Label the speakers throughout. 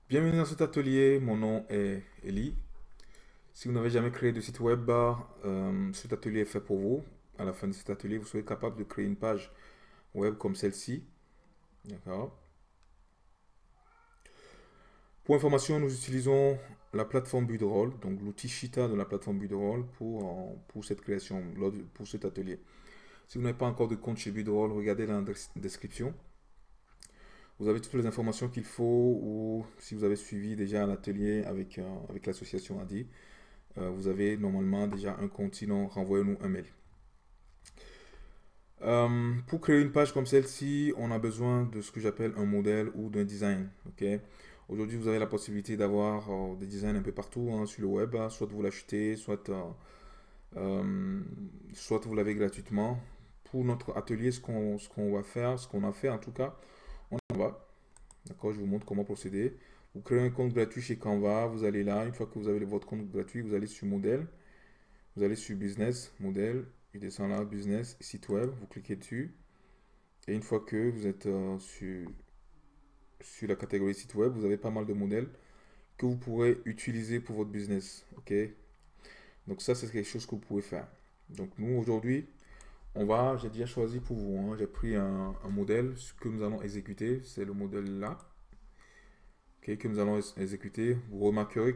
Speaker 1: Bienvenue dans cet atelier, mon nom est Eli. Si vous n'avez jamais créé de site web, cet atelier est fait pour vous. À la fin de cet atelier, vous serez capable de créer une page web comme celle-ci. D'accord. Pour information, nous utilisons la plateforme Builderall, donc l'outil Shita de la plateforme Builderall pour cette création, pour cet atelier. Si vous n'avez pas encore de compte chez Builderall, regardez dans la description. Vous avez toutes les informations qu'il faut, ou si vous avez suivi déjà l'atelier avec l'association ADI, vous avez normalement déjà un compte, sinon renvoyez-nous un mail. Pour créer une page comme celle-ci, on a besoin de ce que j'appelle un modèle ou d'un design. Ok. Aujourd'hui, vous avez la possibilité d'avoir des designs un peu partout hein, sur le web. Soit vous l'achetez, soit vous l'avez gratuitement. Pour notre atelier, ce qu'on va faire, ce qu'on a fait en tout cas, on en va. D'accord, je vous montre comment procéder. Vous créez un compte gratuit chez Canva, vous allez là, une fois que vous avez votre compte gratuit, vous allez sur modèle, vous allez sur business, modèle, il descend là, business, site web, vous cliquez dessus. Et une fois que vous êtes sur la catégorie site web, vous avez pas mal de modèles que vous pourrez utiliser pour votre business. Ok. Donc ça, c'est quelque chose que vous pouvez faire. Donc nous, aujourd'hui, j'ai déjà choisi pour vous, hein, j'ai pris un modèle que nous allons exécuter. C'est le modèle là, ok, que nous allons exécuter. Vous remarquerez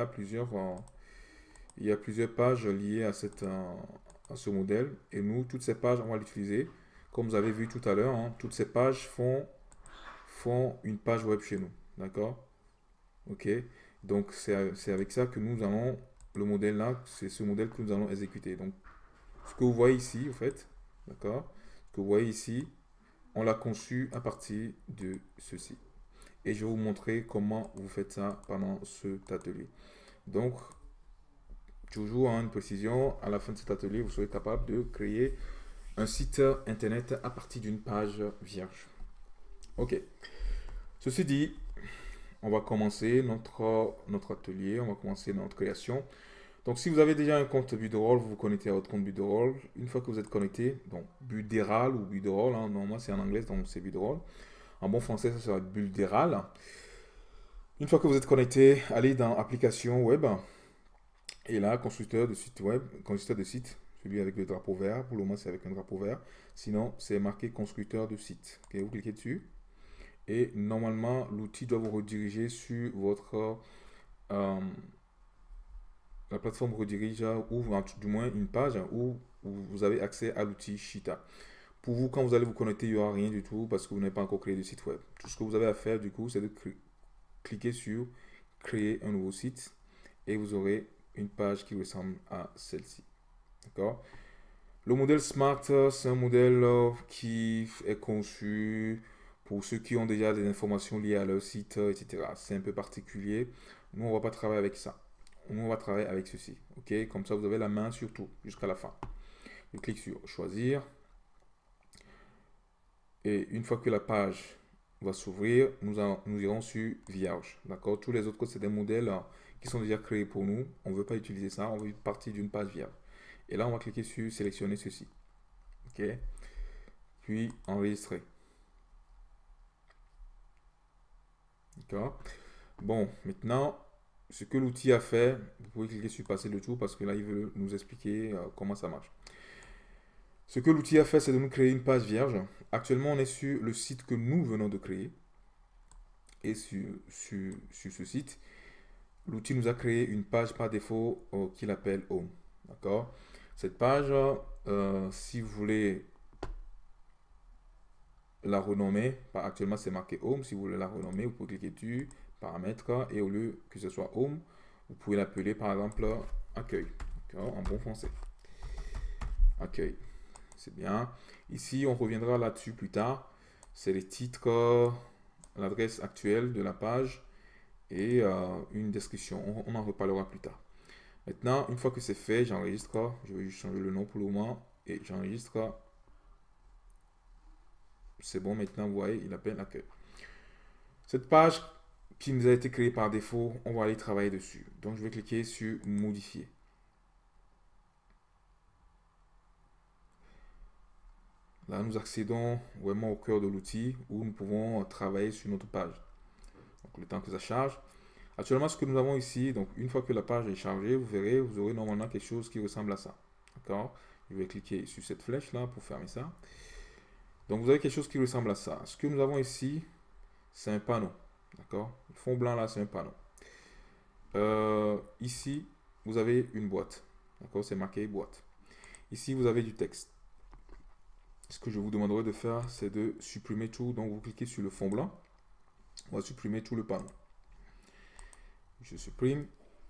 Speaker 1: il y a plusieurs pages liées à ce modèle. Et nous, toutes ces pages, on va l'utiliser. Comme vous avez vu tout à l'heure, hein, toutes ces pages font une page web chez nous. D'accord? Ok. Donc, c'est avec ça que nous allons, le modèle là, c'est ce modèle que nous allons exécuter. Donc, ce que vous voyez ici, en fait, d'accord? Ce que vous voyez ici, on l'a conçu à partir de ceci. Et je vais vous montrer comment vous faites ça pendant cet atelier. Donc, toujours une précision, à la fin de cet atelier, vous serez capable de créer un site internet à partir d'une page vierge. Ok. Ceci dit, on va commencer notre atelier, on va commencer notre création. Donc, si vous avez déjà un compte Builderall, vous vous connectez à votre compte Builderall. Une fois que vous êtes connecté, donc Builderal ou Builderall, hein, normalement c'est en anglais, donc c'est Builderall. En bon français, ça sera Builderal. Une fois que vous êtes connecté, allez dans Application Web. Et là, constructeur de site web, constructeur de site, celui avec le drapeau vert. Pour le moment, c'est avec un drapeau vert. Sinon, c'est marqué constructeur de site. Ok, vous cliquez dessus. Et normalement, l'outil doit vous rediriger sur euh, la plateforme redirige, ou du moins une page où vous avez accès à l'outil Shita. Pour vous, quand vous allez vous connecter, il n'y aura rien du tout parce que vous n'avez pas encore créé de site web. Tout ce que vous avez à faire, du coup, c'est de cliquer sur créer un nouveau site et vous aurez une page qui ressemble à celle-ci. D'accord? Le modèle Smart, c'est un modèle qui est conçu pour ceux qui ont déjà des informations liées à leur site, etc. C'est un peu particulier. Nous, on ne va pas travailler avec ça. Nous, on va travailler avec ceci. Ok? Comme ça, vous avez la main sur tout jusqu'à la fin. Je clique sur choisir. Et une fois que la page va s'ouvrir, nous irons sur vierge. D'accord? Tous les autres codes, c'est des modèles qui sont déjà créés pour nous. On ne veut pas utiliser ça. On veut partir d'une page vierge. Et là, on va cliquer sur sélectionner ceci. OK? Puis enregistrer. D'accord? Bon, maintenant, ce que l'outil a fait, vous pouvez cliquer sur passer le tour parce que là, il veut nous expliquer comment ça marche. Ce que l'outil a fait, c'est de nous créer une page vierge. Actuellement, on est sur le site que nous venons de créer. Et sur ce site, l'outil nous a créé une page par défaut qu'il appelle Home. D'accord? Cette page, si vous voulez la renommer, actuellement c'est marqué Home, si vous voulez la renommer, vous pouvez cliquer dessus, paramètres, et au lieu que ce soit Home, vous pouvez l'appeler par exemple Accueil. En bon français. Accueil. C'est bien. Ici, on reviendra là-dessus plus tard. C'est les titres, l'adresse actuelle de la page et une description. On en reparlera plus tard. Maintenant, une fois que c'est fait, j'enregistre. Je vais juste changer le nom pour le moment et j'enregistre. C'est bon, maintenant, vous voyez, il appelle accueil. Cette page qui nous a été créée par défaut, on va aller travailler dessus. Donc, je vais cliquer sur modifier. Là, nous accédons vraiment au cœur de l'outil où nous pouvons travailler sur notre page. Donc le temps que ça charge. Actuellement, ce que nous avons ici, donc une fois que la page est chargée, vous verrez, vous aurez normalement quelque chose qui ressemble à ça. D'accord? Je vais cliquer sur cette flèche là pour fermer ça. Donc vous avez quelque chose qui ressemble à ça. Ce que nous avons ici, c'est un panneau. D'accord? Le fond blanc là, c'est un panneau. Ici, vous avez une boîte. D'accord? C'est marqué boîte. Ici, vous avez du texte. Ce que je vous demanderai de faire, c'est de supprimer tout. Donc vous cliquez sur le fond blanc. On va supprimer tout le panneau. Je supprime.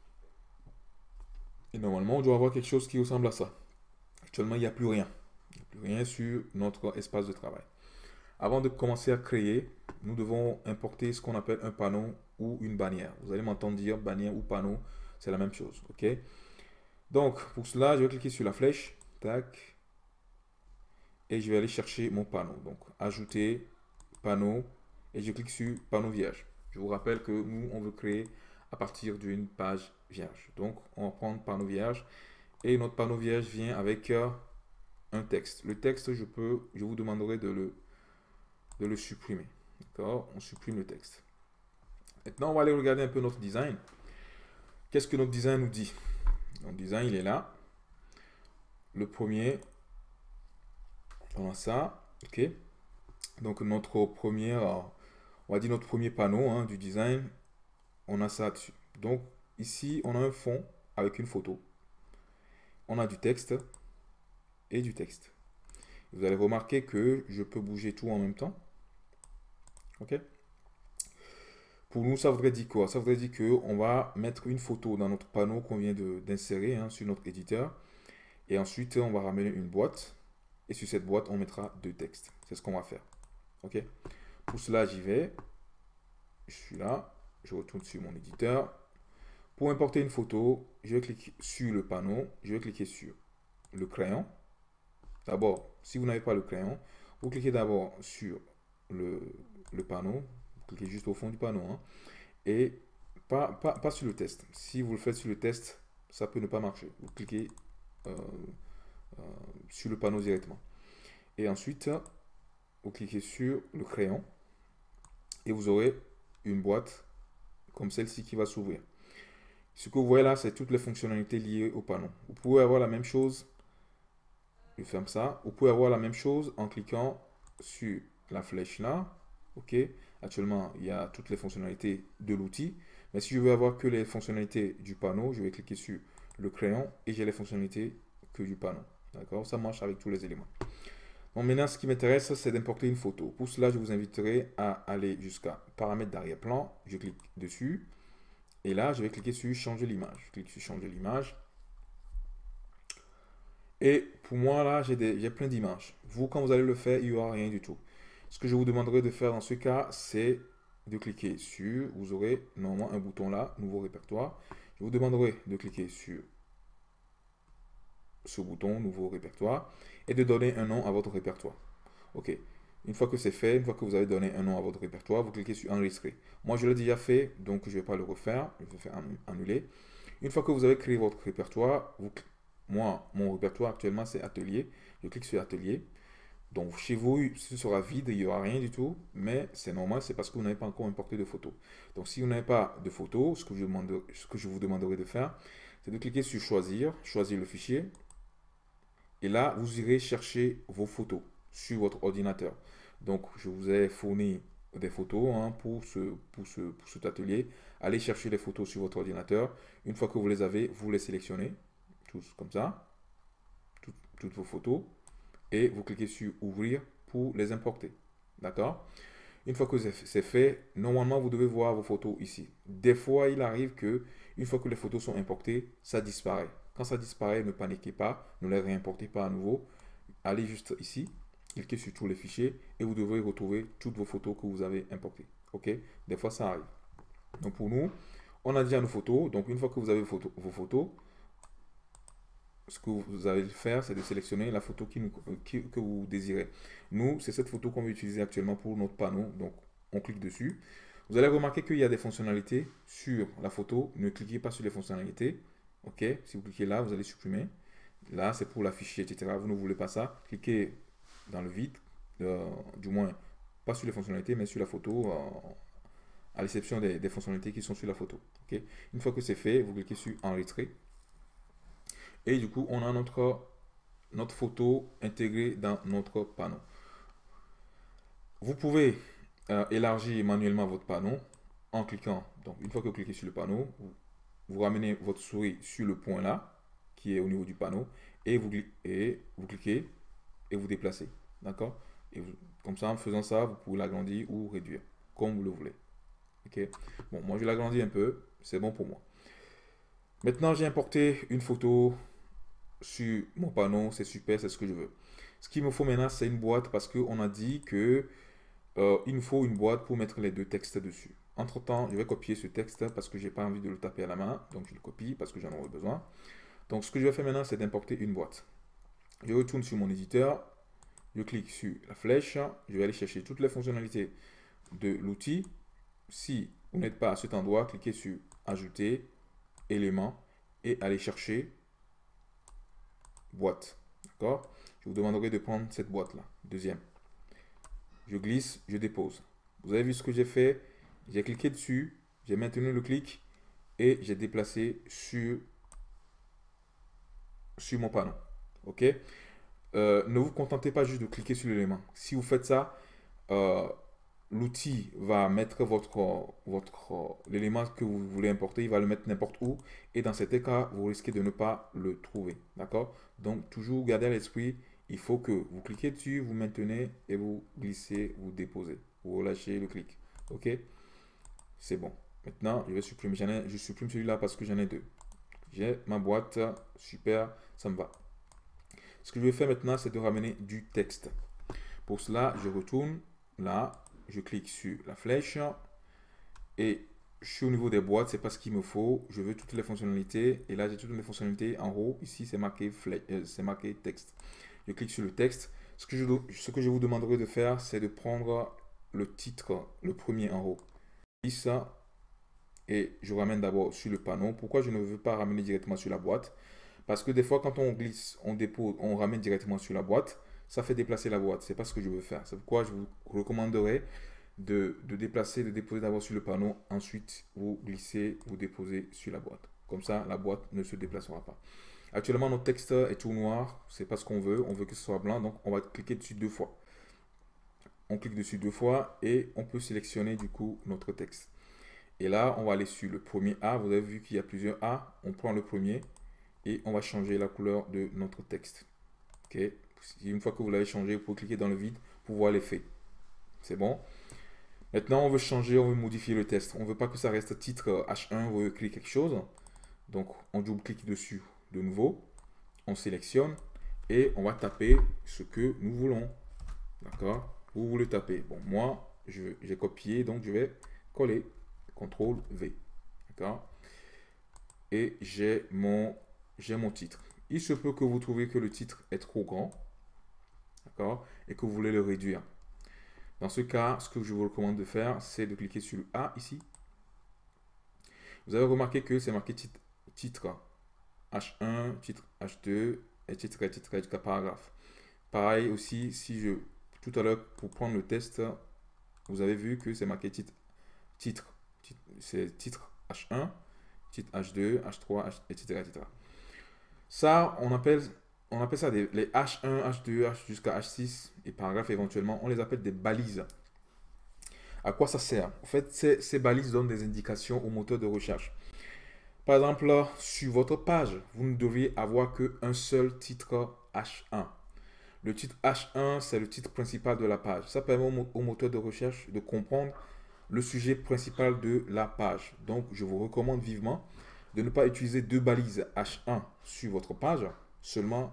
Speaker 1: Et normalement, on doit avoir quelque chose qui ressemble à ça. Actuellement, il n'y a plus rien. Il n'y a plus rien sur notre espace de travail. Avant de commencer à créer, nous devons importer ce qu'on appelle un panneau ou une bannière. Vous allez m'entendre dire bannière ou panneau, c'est la même chose. Ok? Donc, pour cela, je vais cliquer sur la flèche. Tac. Et je vais aller chercher mon panneau. Donc, ajouter panneau. Et je clique sur panneau vierge. Je vous rappelle que nous, on veut créer à partir d'une page vierge. Donc, on va prendre panneau vierge. Et notre panneau vierge vient avec un texte. Le texte, je vous demanderai de le supprimer. D'accord? On supprime le texte. Maintenant, on va aller regarder un peu notre design. Qu'est-ce que notre design nous dit? Notre design, il est là. Le premier, on a ça. OK? Donc, notre premier, on va dire notre premier panneau du design, on a ça dessus. Donc, ici, on a un fond avec une photo. On a du texte et du texte. Vous allez remarquer que je peux bouger tout en même temps. OK? Pour nous, ça voudrait dire quoi? Ça voudrait dire qu'on va mettre une photo dans notre panneau qu'on vient d'insérer sur notre éditeur. Et ensuite, on va ramener une boîte. Et sur cette boîte, on mettra deux textes. C'est ce qu'on va faire. OK? Pour cela, j'y vais. Je suis là. Je retourne sur mon éditeur. Pour importer une photo, je vais cliquer sur le panneau. Je vais cliquer sur le crayon. D'abord, si vous n'avez pas le crayon, vous cliquez d'abord sur le panneau. Vous cliquez juste au fond du panneau. Et pas sur le test. Si vous le faites sur le test, ça peut ne pas marcher. Vous cliquez sur le panneau directement. Et ensuite, vous cliquez sur le crayon. Et vous aurez une boîte comme celle-ci qui va s'ouvrir. Ce que vous voyez là, c'est toutes les fonctionnalités liées au panneau. Vous pouvez avoir la même chose, je ferme ça. Vous pouvez avoir la même chose en cliquant sur la flèche là. OK. Actuellement, il y a toutes les fonctionnalités de l'outil. Mais si je veux avoir que les fonctionnalités du panneau, je vais cliquer sur le crayon et j'ai les fonctionnalités que du panneau. D'accord? Ça marche avec tous les éléments. Donc maintenant, ce qui m'intéresse, c'est d'importer une photo. Pour cela, je vous inviterai à aller jusqu'à paramètres d'arrière-plan. Je clique dessus. Et là, je vais cliquer sur changer l'image. Je clique sur changer l'image. Et pour moi, là, j'ai plein d'images. Vous, quand vous allez le faire, il n'y aura rien du tout. Ce que je vous demanderai de faire dans ce cas, c'est de cliquer sur, vous aurez normalement un bouton là, nouveau répertoire. Je vous demanderai de cliquer sur ce bouton, nouveau répertoire, et de donner un nom à votre répertoire. OK. Une fois que c'est fait, une fois que vous avez donné un nom à votre répertoire, vous cliquez sur enregistrer. Moi, je l'ai déjà fait, donc je ne vais pas le refaire. Je vais faire annuler. Une fois que vous avez créé votre répertoire, moi, mon répertoire actuellement, c'est atelier. Je clique sur atelier. Donc, chez vous, ce sera vide, il n'y aura rien du tout, mais c'est normal, c'est parce que vous n'avez pas encore importé de photos. Donc, si vous n'avez pas de photos, ce que je vous demanderai de faire, c'est de cliquer sur choisir, choisir le fichier. Et là, vous irez chercher vos photos sur votre ordinateur. Donc, je vous ai fourni des photos pour cet atelier. Allez chercher les photos sur votre ordinateur. Une fois que vous les avez, vous les sélectionnez, tous comme ça, toutes vos photos. Et vous cliquez sur ouvrir pour les importer. D'accord? Une fois que c'est fait, normalement, vous devez voir vos photos ici. Des fois, il arrive que une fois que les photos sont importées, ça disparaît. Quand ça disparaît, ne paniquez pas, ne les réimportez pas à nouveau. Allez juste ici, cliquez sur tous les fichiers et vous devrez retrouver toutes vos photos que vous avez importées. OK? Des fois, ça arrive. Donc, pour nous, on a déjà nos photos. Donc, une fois que vous avez vos photos, ce que vous allez faire, c'est de sélectionner la photo que vous désirez. Nous, c'est cette photo qu'on va utiliser actuellement pour notre panneau. Donc, on clique dessus. Vous allez remarquer qu'il y a des fonctionnalités sur la photo. Ne cliquez pas sur les fonctionnalités. OK? Si vous cliquez là, vous allez supprimer. Là, c'est pour l'afficher, etc. Vous ne voulez pas ça. Cliquez dans le vide. Du moins, pas sur les fonctionnalités, mais sur la photo à l'exception des fonctionnalités qui sont sur la photo. Ok. Une fois que c'est fait, vous cliquez sur enregistrer. Et du coup, on a notre photo intégrée dans notre panneau. Vous pouvez élargir manuellement votre panneau en cliquant. Donc, une fois que vous cliquez sur le panneau, vous ramenez votre souris sur le point là, qui est au niveau du panneau, et vous cliquez et vous déplacez. D'accord? Et comme ça, en faisant ça, vous pouvez l'agrandir ou réduire, comme vous le voulez. Ok? Bon, moi, je l'agrandis un peu, c'est bon pour moi. Maintenant, j'ai importé une photo sur mon panneau, c'est super, c'est ce que je veux. Ce qu'il me faut maintenant, c'est une boîte parce qu'on a dit que il nous faut une boîte pour mettre les deux textes dessus. Entre temps, je vais copier ce texte parce que j'ai pas envie de le taper à la main, donc je le copie parce que j'en aurai besoin. Donc ce que je vais faire maintenant, c'est d'importer une boîte. Je retourne sur mon éditeur, je clique sur la flèche, je vais aller chercher toutes les fonctionnalités de l'outil. Si vous n'êtes pas à cet endroit, cliquez sur ajouter, éléments et aller chercher boîte. D'accord? Je vous demanderai de prendre cette boîte là. Deuxième. Je glisse, je dépose. Vous avez vu ce que j'ai fait? J'ai cliqué dessus, j'ai maintenu le clic et j'ai déplacé sur mon panneau. Ok? Ne vous contentez pas juste de cliquer sur l'élément. Si vous faites ça, l'outil va mettre l'élément que vous voulez importer, il va le mettre n'importe où. Et dans cet cas, vous risquez de ne pas le trouver. D'accord? Donc, toujours garder à l'esprit, il faut que vous cliquez dessus, vous maintenez et vous glissez, vous déposez. Vous relâchez le clic. OK? C'est bon. Maintenant, je vais supprimer. Je supprime celui-là parce que j'en ai deux. J'ai ma boîte. Super, ça me va. Ce que je vais faire maintenant, c'est de ramener du texte. Pour cela, je retourne là. Je clique sur la flèche. Et je suis au niveau des boîtes, c'est pas ce qu'il me faut. Je veux toutes les fonctionnalités. Et là, j'ai toutes les fonctionnalités en haut. Ici, c'est marqué texte. Je clique sur le texte. Ce que je vous demanderai de faire, c'est de prendre le titre, le premier en haut. Ça, et je ramène d'abord sur le panneau. Pourquoi je ne veux pas ramener directement sur la boîte? Parce que des fois, quand on glisse, on dépose, on ramène directement sur la boîte, ça fait déplacer la boîte. C'est pas ce que je veux faire. C'est pourquoi je vous recommanderais de déplacer, de déposer d'abord sur le panneau. Ensuite, vous glissez, vous déposez sur la boîte. Comme ça, la boîte ne se déplacera pas. Actuellement, notre texte est tout noir. C'est pas ce qu'on veut. On veut que ce soit blanc. Donc, on va cliquer dessus deux fois. On clique dessus deux fois et on peut sélectionner du coup notre texte. Et là, on va aller sur le premier A. Vous avez vu qu'il y a plusieurs A. On prend le premier et on va changer la couleur de notre texte. Ok. Une fois que vous l'avez changé, vous pouvez cliquer dans le vide pour voir l'effet. C'est bon. Maintenant, on veut changer, on veut modifier le texte. On ne veut pas que ça reste titre H1, on veut écrire quelque chose. Donc, on double-clique dessus de nouveau. On sélectionne et on va taper ce que nous voulons. D'accord? Vous voulez taper. Bon, moi, j'ai copié, donc je vais coller. CTRL V. D'accord? Et j'ai mon titre. Il se peut que vous trouviez que le titre est trop grand. D'accord? Et que vous voulez le réduire. Dans ce cas, ce que je vous recommande de faire, c'est de cliquer sur le A ici. Vous avez remarqué que c'est marqué titre H1, titre H2, etc. jusqu'à paragraphe. Pareil aussi, tout à l'heure, pour prendre le test, vous avez vu que c'est marqué titre. C'est titre H1, titre H2, H3, etc. Ça, on appelle ça les H1, H2, jusqu'à H6 et paragraphe éventuellement, on les appelle des balises. À quoi ça sert? En fait, ces balises donnent des indications au moteur de recherche. Par exemple, sur votre page, vous ne devriez avoir qu'un seul titre H1. Le titre H1, c'est le titre principal de la page. Ça permet au moteur de recherche de comprendre le sujet principal de la page. Donc, je vous recommande vivement de ne pas utiliser deux balises H1 sur votre page, seulement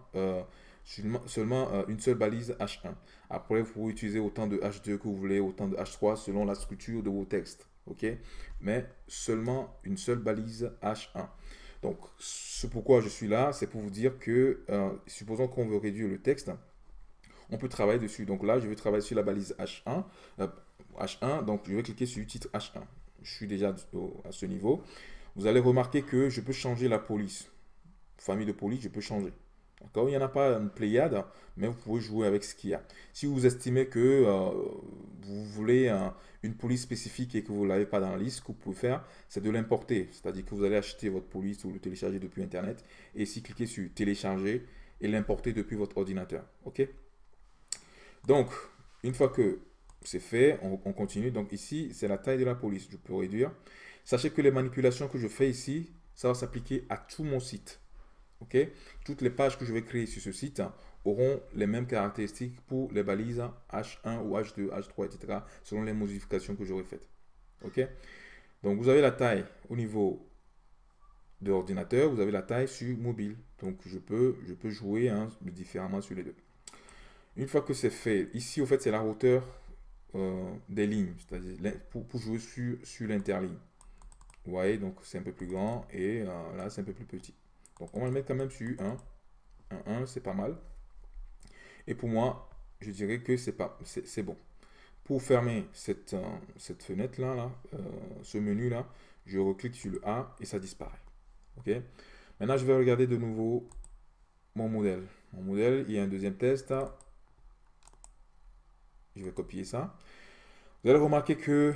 Speaker 1: une seule balise H1. Après, vous pouvez utiliser autant de H2 que vous voulez, autant de H3 selon la structure de vos textes. Ok? Mais seulement une seule balise H1. Donc, ce pourquoi je suis là, c'est pour vous dire que, supposons qu'on veut réduire le texte, on peut travailler dessus. Donc là, je vais travailler sur la balise H1, donc je vais cliquer sur le titre H1. Je suis déjà à ce niveau. Vous allez remarquer que je peux changer la police. Famille de police, je peux changer. D'accord? Il n'y en a pas une pléiade, mais vous pouvez jouer avec ce qu'il y a. Si vous estimez que vous voulez une police spécifique et que vous ne l'avez pas dans la liste, ce que vous pouvez faire, c'est de l'importer. C'est-à-dire que vous allez acheter votre police ou le télécharger depuis Internet et ici cliquer sur télécharger et l'importer depuis votre ordinateur. OK? Donc, une fois que c'est fait, on continue. Donc ici, c'est la taille de la police. Je peux réduire. Sachez que les manipulations que je fais ici, ça va s'appliquer à tout mon site. OK? Toutes les pages que je vais créer sur ce site auront les mêmes caractéristiques pour les balises H1 ou H2, H3, etc. selon les modifications que j'aurai faites. OK? Donc vous avez la taille au niveau de l'ordinateur, vous avez la taille sur mobile. Donc je peux jouer différemment sur les deux. Une fois que c'est fait, ici au fait c'est la hauteur des lignes, c'est-à-dire pour jouer sur l'interligne. Vous voyez, donc c'est un peu plus grand et là c'est un peu plus petit. Donc on va le mettre quand même sur 1, c'est pas mal. Et pour moi, je dirais que c'est bon. Pour fermer cette fenêtre-là, ce menu-là, je reclique sur le A et ça disparaît. OK? Maintenant, je vais regarder de nouveau mon modèle. Mon modèle, il y a un deuxième test. Je vais copier ça. Vous allez remarquer que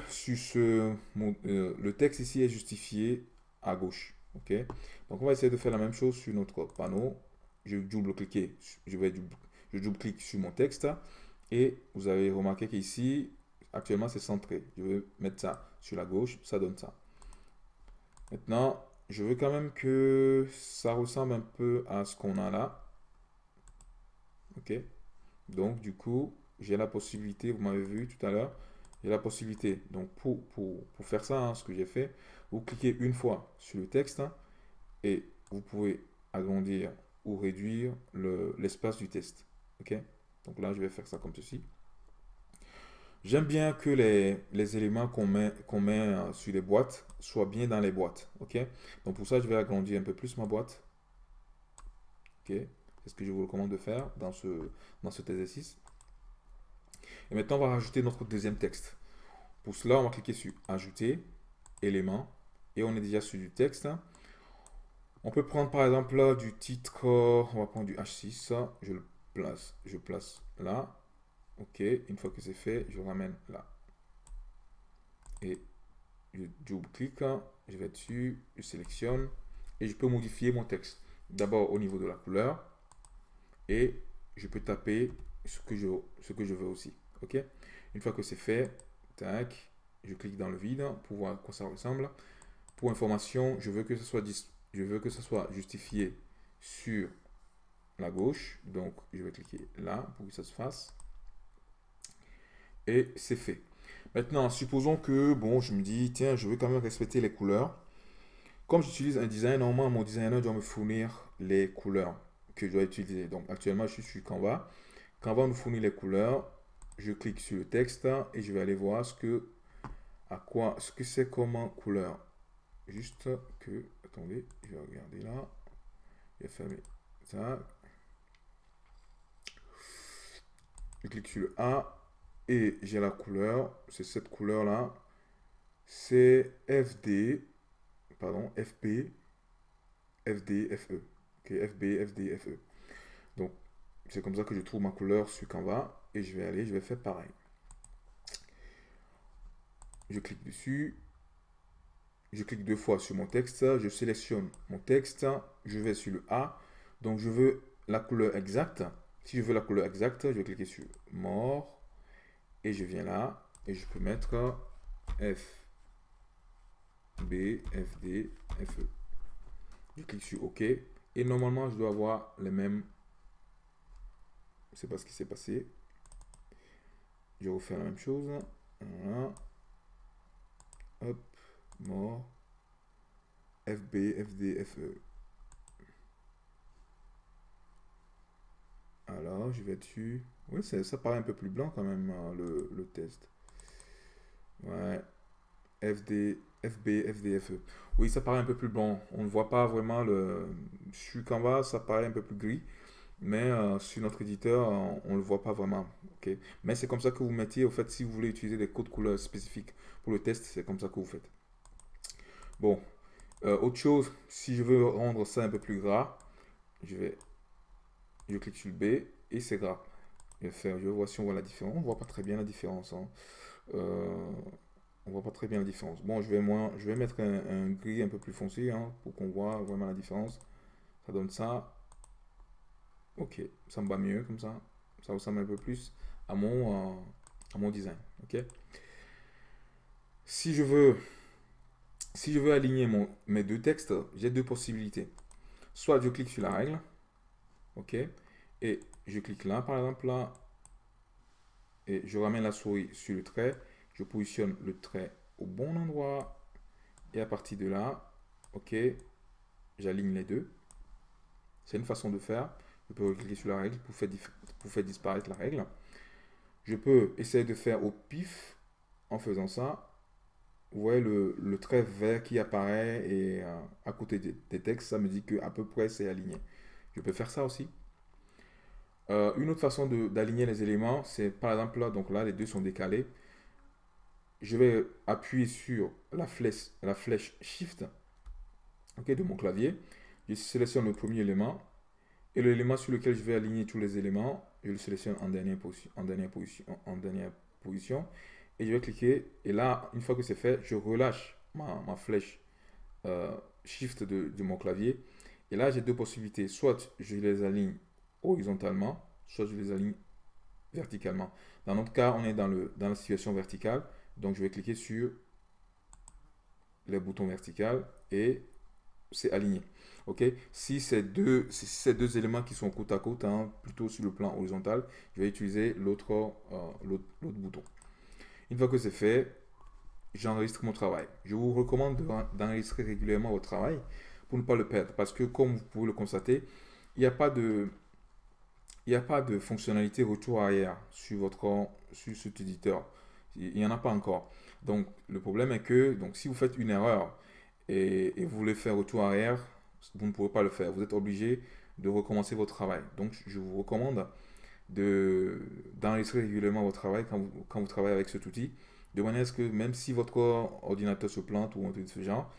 Speaker 1: le texte ici est justifié à gauche. OK? Donc, on va essayer de faire la même chose sur notre panneau. Je double-clique sur mon texte et vous avez remarqué qu'ici, actuellement, c'est centré. Je vais mettre ça sur la gauche, ça donne ça. Maintenant, je veux quand même que ça ressemble un peu à ce qu'on a là. OK? Donc, du coup, j'ai la possibilité, vous m'avez vu tout à l'heure, j'ai la possibilité. Donc, pour faire ça, ce que j'ai fait, vous cliquez une fois sur le texte et vous pouvez agrandir ou réduire l'espace du texte. OK? Donc là, je vais faire ça comme ceci. J'aime bien que les éléments qu'on met sur les boîtes soient bien dans les boîtes. OK? Donc pour ça, je vais agrandir un peu plus ma boîte. OK? C'est ce que je vous recommande de faire dans cet exercice. Et maintenant, on va rajouter notre deuxième texte. Pour cela, on va cliquer sur Ajouter, éléments, et on est déjà sur du texte. On peut prendre par exemple là, du titre, on va prendre du H6, je place là. OK, une fois que c'est fait, je ramène là. Et je double-clique, je vais dessus, je sélectionne et je peux modifier mon texte. D'abord au niveau de la couleur et je peux taper ce que je veux aussi. OK? Une fois que c'est fait, tac, je clique dans le vide pour voir à quoi ça ressemble. Pour information, je veux que ce soit justifié sur la gauche. Donc, je vais cliquer là pour que ça se fasse. Et c'est fait. Maintenant, supposons que, bon, je me dis, tiens, je veux quand même respecter les couleurs. Comme j'utilise un design, normalement, mon designer doit me fournir les couleurs que je dois utiliser. Donc, actuellement, je suis sur Canva. Canva nous fournit les couleurs. Je clique sur le texte et je vais aller voir ce que c'est comme couleur. Juste que, attendez, je vais regarder là. Je vais fermer ça. Je clique sur le A et j'ai la couleur. C'est cette couleur là. C'est FD, pardon, FB, FD, FE. Ok, FB, FD, FE. Donc, c'est comme ça que je trouve ma couleur sur Canva et je vais faire pareil. Je clique dessus. Je clique deux fois sur mon texte, je sélectionne mon texte, je vais sur le A. Donc, je veux la couleur exacte. Si je veux la couleur exacte, je vais cliquer sur More et je viens là et je peux mettre F, B, F, D, F, E. Je clique sur OK et normalement, je dois avoir les mêmes. Je ne sais pas ce qui s'est passé. Je refais la même chose. Voilà. Hop, More, FB, FD, FE. Alors, je vais dessus. Oui, ça paraît un peu plus blanc quand même, le test. Ouais. FD, FB, FD, FE. Oui, ça paraît un peu plus blanc. On ne voit pas vraiment le. Sur Canva, ça paraît un peu plus gris. Mais sur notre éditeur, on ne le voit pas vraiment. Ok. Mais c'est comme ça que vous mettiez, au fait, si vous voulez utiliser des codes couleurs spécifiques pour le test, c'est comme ça que vous faites. Bon. Autre chose, si je veux rendre ça un peu plus gras, je vais je clique sur le B et c'est gras. Je vois si on voit la différence. On voit pas très bien la différence, hein. Euh, on voit pas très bien la différence. Bon, je vais mettre un gris un peu plus foncé, hein, pour qu'on voit vraiment la différence. Ça donne ça. Ok, ça me va mieux comme ça. Ça ressemble un peu plus à mon design. Ok. Si je veux, si je veux aligner mes deux textes, j'ai deux possibilités. Soit je clique sur la règle, ok, et je clique là, par exemple là, et je ramène la souris sur le trait. Je positionne le trait au bon endroit. Et à partir de là, ok, j'aligne les deux. C'est une façon de faire. Je peux cliquer sur la règle pour faire disparaître la règle. Je peux essayer de faire au pif en faisant ça. Vous voyez le trait vert qui apparaît et à côté des textes, ça me dit que à peu près c'est aligné. Je peux faire ça aussi. Une autre façon d'aligner les éléments, c'est par exemple là, donc là les deux sont décalés. Je vais appuyer sur la flèche Shift, ok, de mon clavier. Je sélectionne le premier élément et l'élément sur lequel je vais aligner tous les éléments, je le sélectionne en dernière position et je vais cliquer. Et là, une fois que c'est fait, je relâche ma flèche Shift de mon clavier. Et là, j'ai deux possibilités. Soit je les aligne horizontalement, soit je les aligne verticalement. Dans notre cas, on est dans la situation verticale. Donc, je vais cliquer sur les boutons verticaux et c'est aligné. Ok. Si ces deux éléments qui sont côte à côte, hein, plutôt sur le plan horizontal, je vais utiliser l'autre bouton. Une fois que c'est fait, j'enregistre mon travail. Je vous recommande d'enregistrer régulièrement votre travail pour ne pas le perdre. Parce que comme vous pouvez le constater, il n'y a pas de, il n'y a pas de fonctionnalité retour arrière sur cet éditeur. Il n'y en a pas encore. Donc, le problème est que donc, si vous faites une erreur et vous voulez faire retour arrière, vous ne pouvez pas le faire. Vous êtes obligé de recommencer votre travail. Donc, je vous recommande d'enregistrer régulièrement votre travail quand vous travaillez avec cet outil, de manière à ce que même si votre ordinateur se plante ou un truc de ce genre,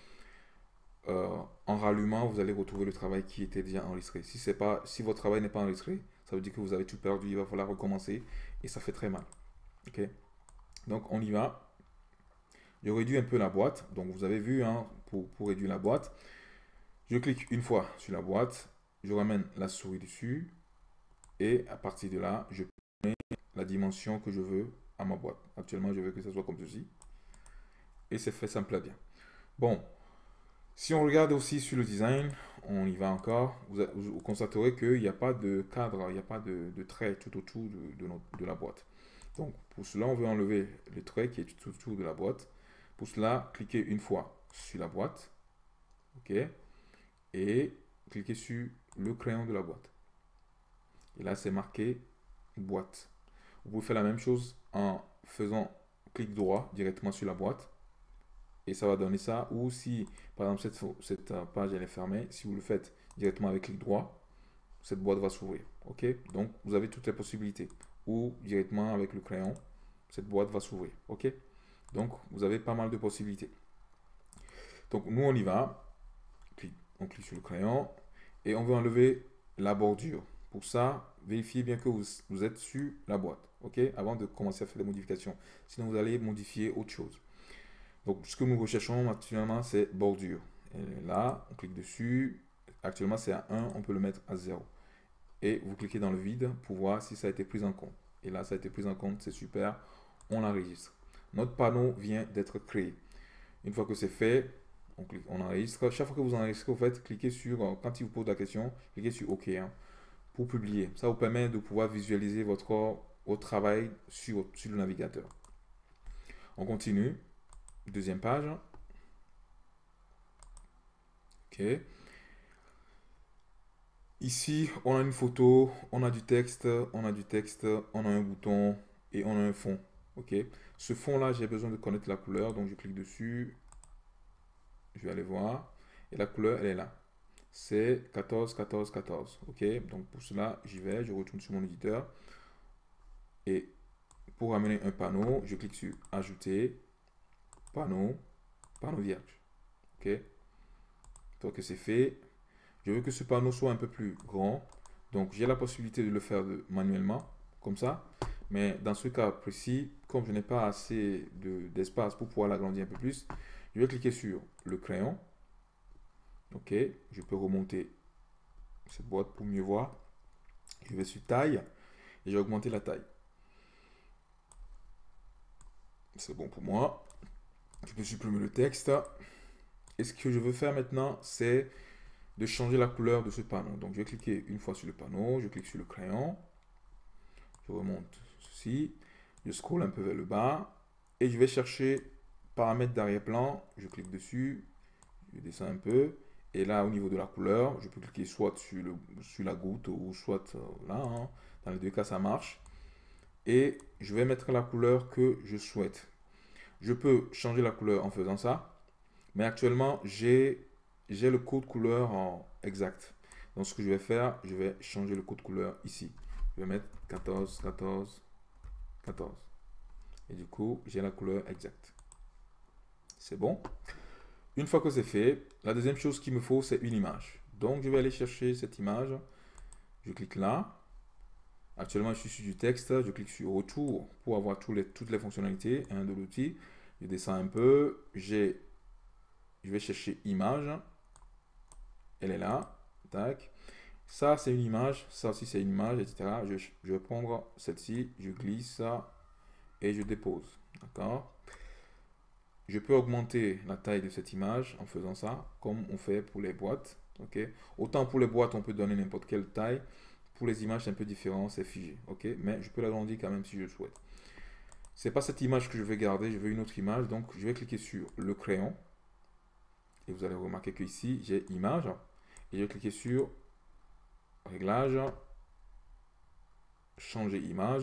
Speaker 1: en rallumant, vous allez retrouver le travail qui était déjà enregistré. Si votre travail n'est pas enregistré, ça veut dire que vous avez tout perdu, il va falloir recommencer et ça fait très mal. Ok. Donc on y va. Je réduis un peu la boîte. Donc vous avez vu, hein, pour réduire la boîte, je clique une fois sur la boîte, je ramène la souris dessus et à partir de là, je mets la dimension que je veux à ma boîte. Actuellement, je veux que ce soit comme ceci et c'est fait, ça me plaît bien. Bon, si on regarde aussi sur le design, on y va encore, vous constaterez qu'il n'y a pas de cadre, il n'y a pas de trait tout autour de la boîte. Donc pour cela, on veut enlever le trait qui est tout autour de la boîte. Pour cela, cliquez une fois sur la boîte, ok, et cliquez sur le crayon de la boîte. Et là, c'est marqué boîte. Vous pouvez faire la même chose en faisant clic droit directement sur la boîte. Et ça va donner ça. Ou si, par exemple, cette page elle est fermée, si vous le faites directement avec clic droit, cette boîte va s'ouvrir. Ok. Donc, vous avez toutes les possibilités. Ou directement avec le crayon, cette boîte va s'ouvrir. Ok. Donc, vous avez pas mal de possibilités. Donc, nous, on y va. On clique sur le crayon et on veut enlever la bordure. Pour ça, vérifiez bien que vous êtes sur la boîte. Ok. Avant de commencer à faire des modifications. Sinon, vous allez modifier autre chose. Donc, ce que nous recherchons actuellement, c'est bordure. Et là, on clique dessus. Actuellement, c'est à 1, on peut le mettre à 0. Et vous cliquez dans le vide pour voir si ça a été pris en compte. Et là, ça a été pris en compte, c'est super. On l'enregistre. Notre panneau vient d'être créé. Une fois que c'est fait, on enregistre. Chaque fois que vous enregistrez, vous faites, cliquez sur, quand il vous pose la question, cliquez sur OK, hein, pour publier. Ça vous permet de pouvoir visualiser votre travail sur le navigateur. On continue. Deuxième page. Ok. Ici, on a une photo, on a du texte, on a un bouton et on a un fond. Ok. Ce fond-là, j'ai besoin de connaître la couleur, donc je clique dessus. Je vais aller voir. Et la couleur, elle est là. C'est 14, 14, 14. Ok. Donc pour cela, j'y vais, je retourne sur mon éditeur. Et pour amener un panneau, je clique sur Ajouter, panneau, panneau vierge. Ok. Donc c'est fait. Je veux que ce panneau soit un peu plus grand. Donc, j'ai la possibilité de le faire manuellement, comme ça. Mais dans ce cas précis, comme je n'ai pas assez d'espace pour pouvoir l'agrandir un peu plus, je vais cliquer sur le crayon. Ok, je peux remonter cette boîte pour mieux voir. Je vais sur taille et j'ai augmenté la taille. C'est bon pour moi. Je peux supprimer le texte. Et ce que je veux faire maintenant, c'est de changer la couleur de ce panneau. Donc, je vais cliquer une fois sur le panneau, je clique sur le crayon, je remonte ceci, je scrolle un peu vers le bas et je vais chercher paramètres d'arrière-plan. Je clique dessus, je descends un peu et là, au niveau de la couleur, je peux cliquer soit sur la goutte ou soit là. Hein. Dans les deux cas, ça marche. Et je vais mettre la couleur que je souhaite. Je peux changer la couleur en faisant ça, mais actuellement, j'ai le code couleur en exact. Donc, ce que je vais faire, je vais changer le code couleur ici. Je vais mettre 14, 14, 14. Et du coup, j'ai la couleur exacte. C'est bon. Une fois que c'est fait, la deuxième chose qu'il me faut, c'est une image. Donc, je vais aller chercher cette image. Je clique là. Actuellement, je suis sur du texte. Je clique sur Retour pour avoir toutes les fonctionnalités de l'outil. Je descends un peu. Je vais chercher Image. Elle est là. Tac. Ça, c'est une image. Ça aussi, c'est une image, etc. Je vais prendre celle-ci. Je glisse ça et je dépose. D'accord? Je peux augmenter la taille de cette image en faisant ça, comme on fait pour les boîtes. Ok. Autant pour les boîtes, on peut donner n'importe quelle taille. Pour les images, c'est un peu différent, c'est figé. Ok. Mais je peux l'agrandir quand même si je le souhaite. C'est pas cette image que je vais garder, je veux une autre image. Donc, je vais cliquer sur le crayon. Et vous allez remarquer que ici, j'ai image. Et je vais cliquer sur Réglage, Changer image.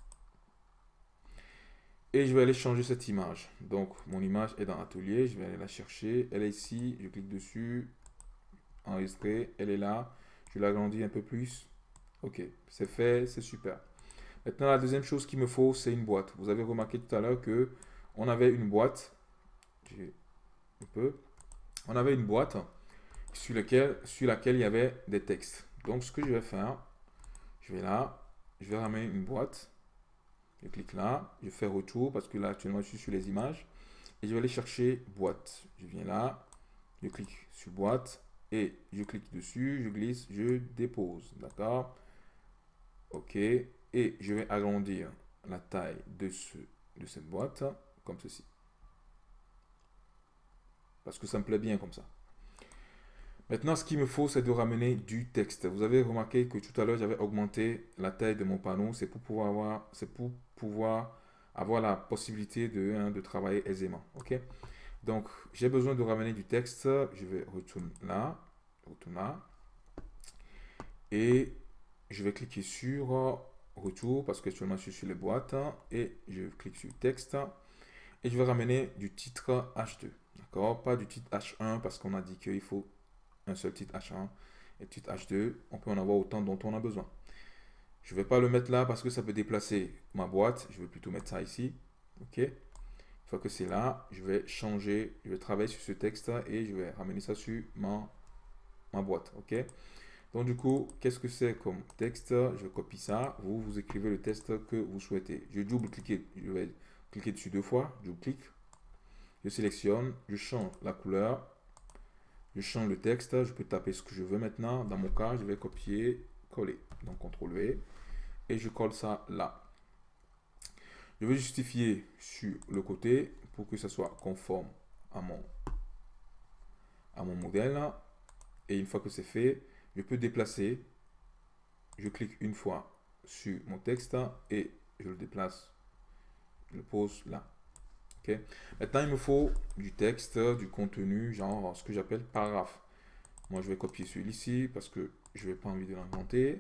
Speaker 1: Et je vais aller changer cette image. Donc, mon image est dans Atelier. Je vais aller la chercher. Elle est ici. Je clique dessus. Enregistrer. Elle est là. Je l'agrandis un peu plus. Ok, c'est fait. C'est super. Maintenant, la deuxième chose qu'il me faut, c'est une boîte. Vous avez remarqué tout à l'heure que on avait une boîte. On avait une boîte sur laquelle il y avait des textes. Donc, ce que je vais faire, je vais là. Je vais ramener une boîte. Je clique là, je fais retour parce que là actuellement je suis sur les images et je vais aller chercher boîte. Je viens là, je clique sur boîte et je clique dessus, je glisse, je dépose. D'accord? Ok. Et je vais agrandir la taille de cette boîte comme ceci. Parce que ça me plaît bien comme ça. Maintenant, ce qu'il me faut, c'est de ramener du texte. Vous avez remarqué que tout à l'heure, j'avais augmenté la taille de mon panneau. C'est pour pouvoir avoir la possibilité de travailler aisément. Ok? Donc, j'ai besoin de ramener du texte. Je vais retourner là. Et je vais cliquer sur Retour parce que actuellement, je suis sur les boîtes. Et je clique sur Texte. Et je vais ramener du titre H2. D'accord? Pas du titre H1 parce qu'on a dit qu'il faut un seul titre H1 et titre H2, on peut en avoir autant dont on a besoin. Je ne vais pas le mettre là parce que ça peut déplacer ma boîte. Je vais plutôt mettre ça ici. Ok. Une fois que c'est là, je vais changer, je vais travailler sur ce texte et je vais ramener ça sur ma boîte. Ok. Donc du coup, qu'est-ce que c'est comme texte? Je copie ça. Vous écrivez le texte que vous souhaitez. Je double-clique. Je vais cliquer dessus deux fois. Double-clic. Je sélectionne. Je change la couleur. Je change le texte, je peux taper ce que je veux maintenant. Dans mon cas, je vais copier, coller. Donc, CTRL V. Et je colle ça là. Je vais justifier sur le côté pour que ça soit conforme à mon modèle. Et une fois que c'est fait, je peux déplacer. Je clique une fois sur mon texte et je le déplace. Je le pose là. Okay. Maintenant, il me faut du texte, du contenu, genre ce que j'appelle paragraphe. Moi, je vais copier celui-ci parce que je n'ai pas envie de l'inventer.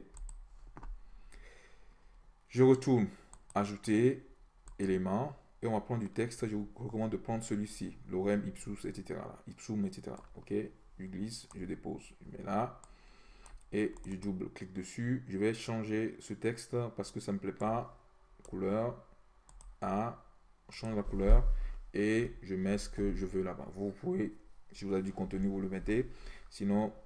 Speaker 1: Je retourne, ajouter, éléments, et on va prendre du texte. Je vous recommande de prendre celui-ci, lorem ipsus, etc. Ipsum, etc. Ok, je glisse, je dépose, je mets là, et je double-clique dessus. Je vais changer ce texte parce que ça ne me plaît pas. Couleur, A, change la couleur, et je mets ce que je veux là-bas. Vous pouvez, si vous avez du contenu, vous le mettez. Sinon,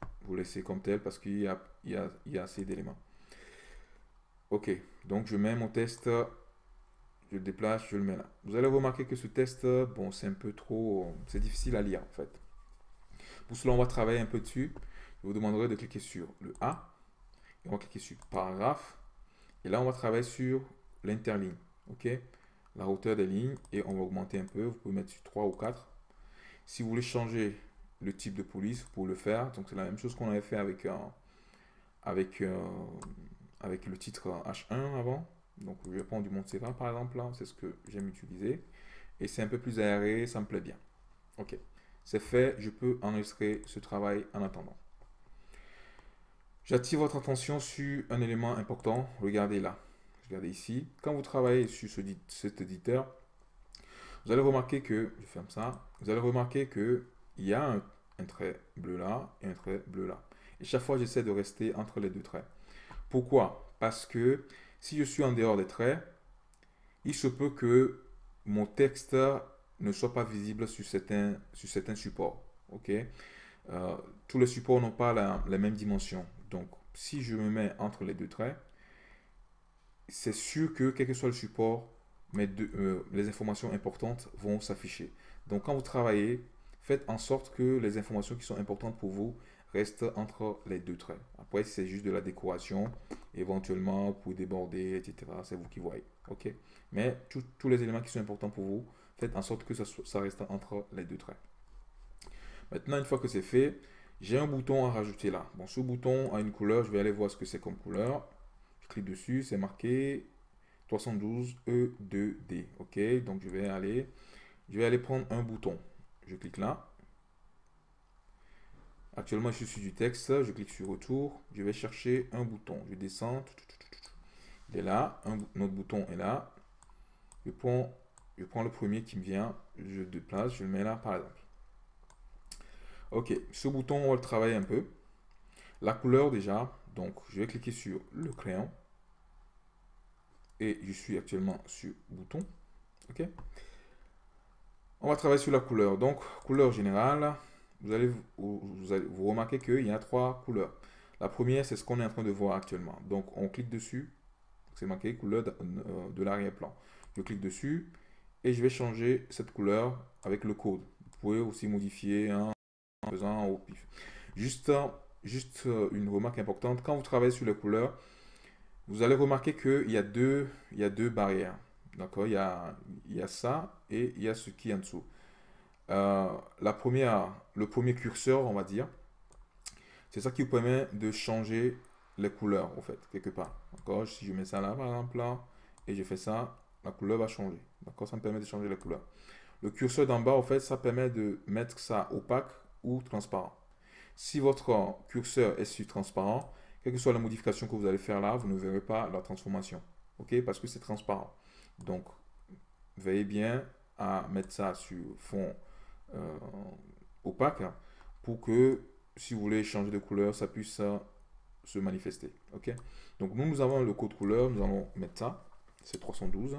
Speaker 1: vous laissez comme tel parce il y a assez d'éléments. Ok, donc je mets mon test, je le déplace, je le mets là. Vous allez remarquer que ce test, bon, c'est un peu trop, c'est difficile à lire en fait. Pour cela, on va travailler un peu dessus. Je vous demanderai de cliquer sur le A, et on va cliquer sur paragraphe, et là on va travailler sur l'interligne, ok? La hauteur des lignes, et on va augmenter un peu, vous pouvez mettre sur 3 ou 4. Si vous voulez changer le type de police, vous pouvez le faire. Donc c'est la même chose qu'on avait fait avec, avec le titre H1 avant. Donc je vais prendre du Montserrat par exemple, là, c'est ce que j'aime utiliser. Et c'est un peu plus aéré, ça me plaît bien. Ok, c'est fait, je peux enregistrer ce travail en attendant. J'attire votre attention sur un élément important, regardez là, regardez ici. Quand vous travaillez sur cet éditeur, vous allez remarquer que, je ferme ça, vous allez remarquer que il y a un trait bleu là et un trait bleu là. Et chaque fois, j'essaie de rester entre les deux traits. Pourquoi? Parce que si je suis en dehors des traits, il se peut que mon texte ne soit pas visible sur certains supports. Ok? Tous les supports n'ont pas la même dimension. Donc, si je me mets entre les deux traits, c'est sûr que quel que soit le support, les informations importantes vont s'afficher. Donc, quand vous travaillez, faites en sorte que les informations qui sont importantes pour vous restent entre les deux traits. Après, si c'est juste de la décoration, éventuellement, vous pouvez déborder, etc. C'est vous qui voyez. OK? Mais tous les éléments qui sont importants pour vous, faites en sorte que ça reste entre les deux traits. Maintenant, une fois que c'est fait, j'ai un bouton à rajouter là. Bon, ce bouton a une couleur, je vais aller voir ce que c'est comme couleur. Je clique dessus, c'est marqué 312E2D. OK, donc je vais aller prendre un bouton. Je clique là. Actuellement, je suis sur du texte. Je clique sur retour. Je vais chercher un bouton. Je descends. Il est là. Un autre bouton est là. Je prends le premier qui me vient. Je déplace. Je le mets là, par exemple. Ok, ce bouton, on va le travailler un peu. La couleur déjà. Donc, je vais cliquer sur le crayon. Et je suis actuellement sur bouton. Ok. On va travailler sur la couleur. Donc, couleur générale. Vous remarquer qu'il y a trois couleurs. La première, c'est ce qu'on est en train de voir actuellement. Donc, on clique dessus. C'est marqué couleur de l'arrière-plan. Je clique dessus et je vais changer cette couleur avec le code. Vous pouvez aussi modifier en faisant au pif. Juste une remarque importante. Quand vous travaillez sur les couleurs, vous allez remarquer qu'il y a deux barrières. D'accord? Il y a ça et il y a ce qui est en dessous. Le premier curseur, on va dire, c'est ça qui vous permet de changer les couleurs, en fait, quelque part. D'accord? Si je mets ça là, par exemple, là, et je fais ça, la couleur va changer. D'accord? Ça me permet de changer les couleurs. Le curseur d'en bas, en fait, ça permet de mettre ça opaque ou transparent. Si votre curseur est sur transparent, quelle que soit la modification que vous allez faire là, vous ne verrez pas la transformation. OK? Parce que c'est transparent. Donc, veillez bien à mettre ça sur fond opaque pour que si vous voulez changer de couleur, ça puisse se manifester. Ok. Donc nous avons le code couleur, nous allons mettre ça. C'est 312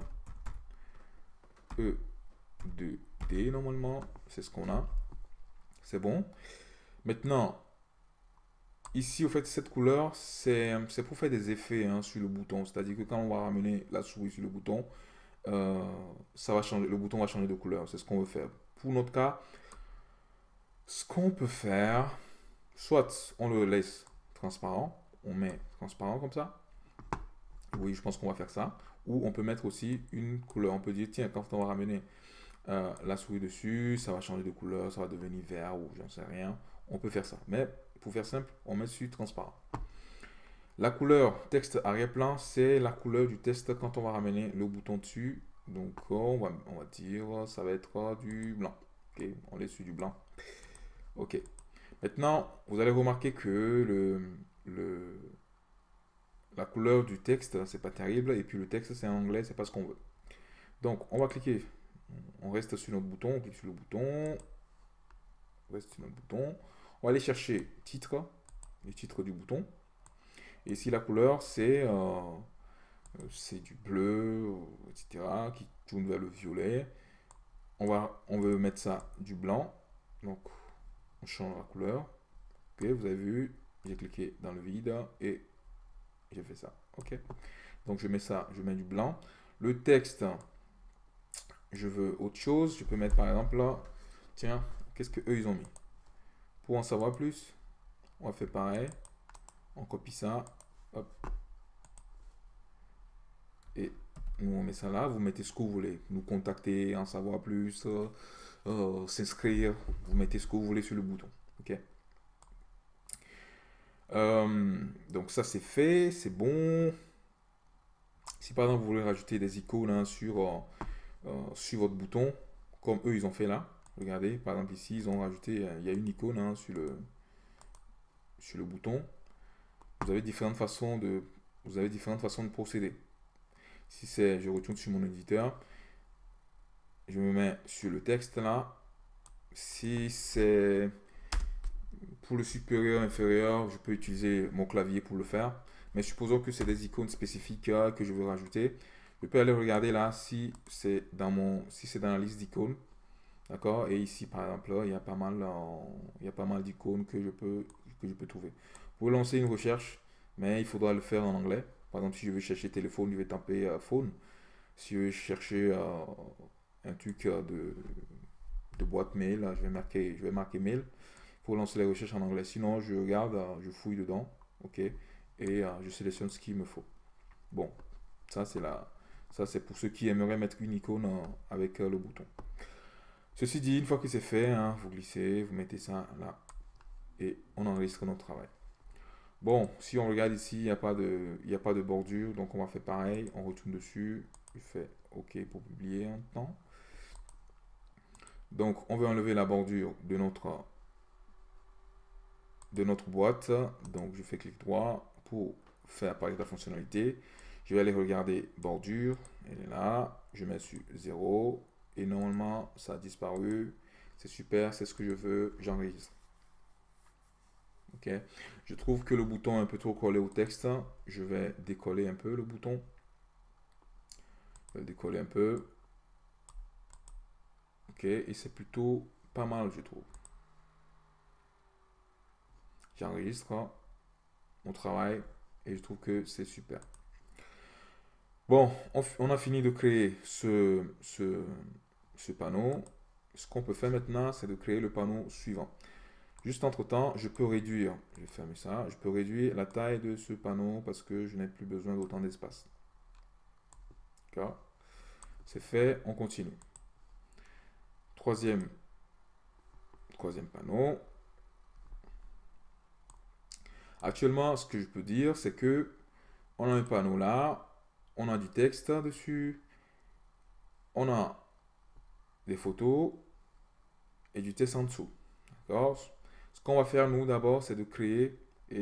Speaker 1: E2D normalement, c'est ce qu'on a. C'est bon. Maintenant, ici, au fait, cette couleur, c'est pour faire des effets sur le bouton. C'est-à-dire que quand on va ramener la souris sur le bouton, ça va changer, le bouton va changer de couleur. C'est ce qu'on veut faire. Pour notre cas, ce qu'on peut faire, soit on le laisse transparent, on met transparent comme ça. Oui, je pense qu'on va faire ça. Ou on peut mettre aussi une couleur. On peut dire, tiens, quand on va ramener la souris dessus, ça va changer de couleur, ça va devenir vert ou j'en sais rien. On peut faire ça. Mais pour faire simple, on met sur transparent. La couleur texte arrière-plan, c'est la couleur du texte quand on va ramener le bouton dessus. Donc on va dire, ça va être du blanc. Ok, on laisse sur du blanc. Ok. Maintenant, vous allez remarquer que la couleur du texte, c'est pas terrible. Et puis le texte, c'est en anglais, c'est pas ce qu'on veut. Donc, on va cliquer. On reste sur notre bouton. On clique sur le bouton. On reste sur notre bouton. On va aller chercher titre. Le titre du bouton. Et ici, la couleur, c'est du bleu, etc. qui tourne vers le violet. On veut mettre ça du blanc. Donc, on change la couleur. Ok, vous avez vu, j'ai cliqué dans le vide et j'ai fait ça. Ok. Donc je mets ça, je mets du blanc. Le texte, je veux autre chose. Je peux mettre par exemple là, tiens, qu'est-ce que eux ils ont mis? Pour en savoir plus, on va faire pareil. On copie ça. Hop. Et nous on met ça là. Vous mettez ce que vous voulez. Nous contacter, en savoir plus, s'inscrire. Vous mettez ce que vous voulez sur le bouton. Ok. Donc ça c'est fait, c'est bon. Si par exemple vous voulez rajouter des icônes hein, sur votre bouton, comme eux ils ont fait là, regardez, par exemple ici ils ont rajouté, il y a une icône hein, sur le bouton. Vous avez différentes façons de procéder. Si c'est, je retourne sur mon éditeur, je me mets sur le texte là. Si c'est pour le supérieur, inférieur, je peux utiliser mon clavier pour le faire. Mais supposons que c'est des icônes spécifiques que je veux rajouter. Je peux aller regarder là si c'est dans la liste d'icônes. D'accord? Et ici, par exemple, là, il y a pas mal d'icônes que je peux trouver. Vous pouvez lancer une recherche, mais il faudra le faire en anglais. Par exemple, si je veux chercher téléphone, je vais taper phone. Si je veux chercher un truc de boîte mail, là, je vais marquer mail pour lancer les recherches en anglais. Sinon, je regarde, je fouille dedans, ok, et je sélectionne ce qu'il me faut. Bon, ça c'est pour ceux qui aimeraient mettre une icône avec le bouton. Ceci dit, une fois que c'est fait, hein, vous glissez, vous mettez ça là et on enregistre notre travail. Bon, si on regarde ici, il n'y a pas de bordure, donc on va faire pareil, on retourne dessus, je fais OK pour publier un temps. Donc on veut enlever la bordure de notre boîte, donc je fais clic droit pour faire apparaître la fonctionnalité. Je vais aller regarder bordure, elle est là, je mets sur 0 et normalement ça a disparu. C'est super, c'est ce que je veux, j'enregistre. Ok. Je trouve que le bouton est un peu trop collé au texte. Je vais décoller un peu le bouton. Je vais le décoller un peu. Ok. Et c'est plutôt pas mal, je trouve. J'enregistre mon travail et je trouve que c'est super. Bon, on a fini de créer ce panneau. Ce qu'on peut faire maintenant, c'est de créer le panneau suivant. Juste entre-temps, je peux réduire, je vais fermer ça, je peux réduire la taille de ce panneau parce que je n'ai plus besoin d'autant d'espace. D'accord? C'est fait, on continue. Troisième panneau. Actuellement, ce que je peux dire, c'est que on a un panneau là, on a du texte dessus, on a des photos et du texte en dessous. D'accord? Ce qu'on va faire nous d'abord, c'est de créer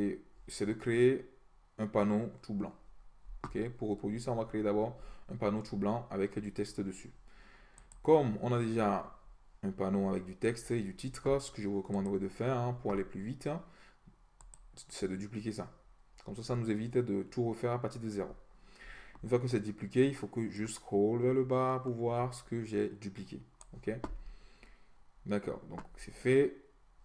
Speaker 1: un panneau tout blanc. Ok? Pour reproduire ça, on va créer d'abord un panneau tout blanc avec du texte dessus. Comme on a déjà un panneau avec du texte et du titre, ce que je vous recommanderais de faire hein, pour aller plus vite, c'est de dupliquer ça. Comme ça nous évite de tout refaire à partir de zéro. Une fois que c'est dupliqué, il faut que je scroll vers le bas pour voir ce que j'ai dupliqué. Ok? D'accord, donc c'est fait.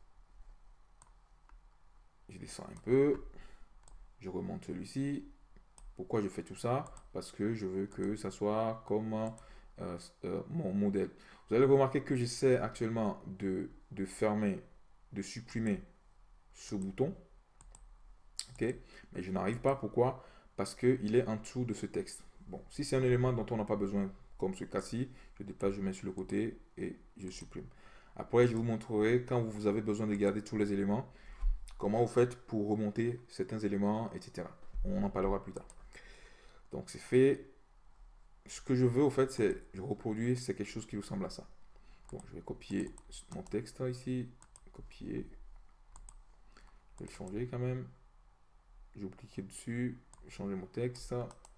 Speaker 1: Je descends un peu. Je remonte celui-ci. Pourquoi je fais tout ça? Parce que je veux que ça soit comme mon modèle. Vous allez remarquer que j'essaie actuellement de fermer, de supprimer ce bouton. Ok? Mais je n'arrive pas. Pourquoi? Parce qu'il est en dessous de ce texte. Bon, si c'est un élément dont on n'a pas besoin, comme ce cas-ci, je déplace, je mets sur le côté et je supprime. Après, je vous montrerai quand vous avez besoin de garder tous les éléments, comment vous faites pour remonter certains éléments, etc. On en parlera plus tard. Donc c'est fait. Ce que je veux au fait, c'est je reproduis, c'est quelque chose qui ressemble à ça. Donc je vais copier mon texte ici, copier, je vais le changer quand même. Je vais cliquer dessus, changer mon texte.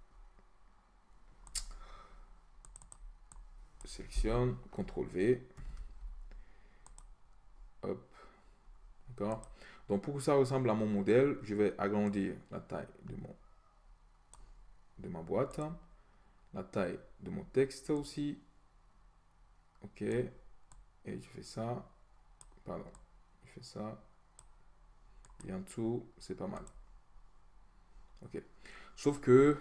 Speaker 1: Sélectionne, CTRL V. Hop. D'accord. Donc pour que ça ressemble à mon modèle, je vais agrandir la taille de ma boîte, la taille de mon texte aussi. Ok. Et je fais ça. Pardon. Je fais ça. Et en dessous, c'est pas mal. Ok. Sauf que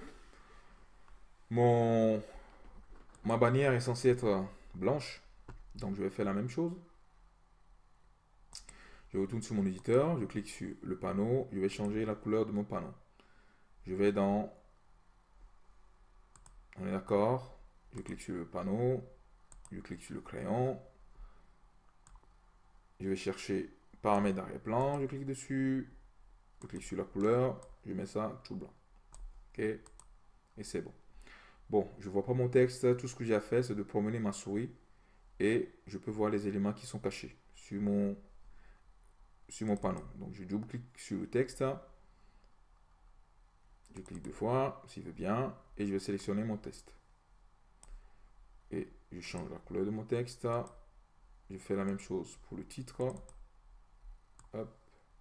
Speaker 1: ma bannière est censée être blanche. Donc je vais faire la même chose. Je retourne sur mon éditeur, je clique sur le panneau, je vais changer la couleur de mon panneau. Je vais dans... On est d'accord. Je clique sur le panneau, je clique sur le crayon. Je vais chercher paramètres d'arrière-plan, je clique dessus, je clique sur la couleur, je mets ça tout blanc. Ok, et c'est bon. Bon, je ne vois pas mon texte, tout ce que j'ai à faire, c'est de promener ma souris et je peux voir les éléments qui sont cachés sur mon panneau. Donc je double-clique sur le texte, je clique deux fois, s'il veut bien, et je vais sélectionner mon texte. Et je change la couleur de mon texte. Je fais la même chose pour le titre. Hop.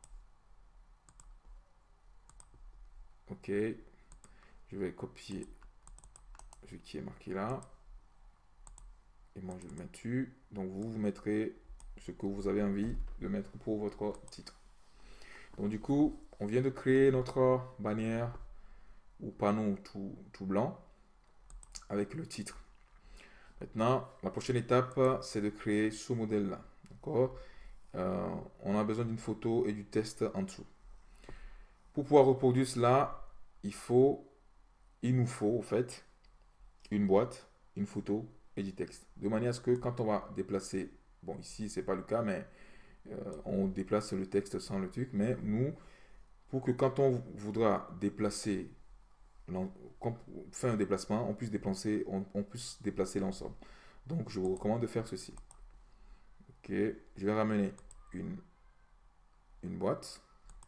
Speaker 1: Ok. Je vais copier ce qui est marqué là. Et moi, je le mets dessus. Donc, vous mettrez ce que vous avez envie de mettre pour votre titre. Donc, du coup, on vient de créer notre bannière ou panneau tout blanc avec le titre. Maintenant, la prochaine étape, c'est de créer ce modèle-là. D'accord? On a besoin d'une photo et du texte en dessous. Pour pouvoir reproduire cela, il nous faut en fait une boîte, une photo et du texte. De manière à ce que quand on va déplacer, bon ici c'est pas le cas, mais on déplace le texte sans le truc, mais nous, pour que quand on voudra déplacer, faire un déplacement, on puisse déplacer l'ensemble. Donc je vous recommande de faire ceci. Ok, je vais ramener une boîte.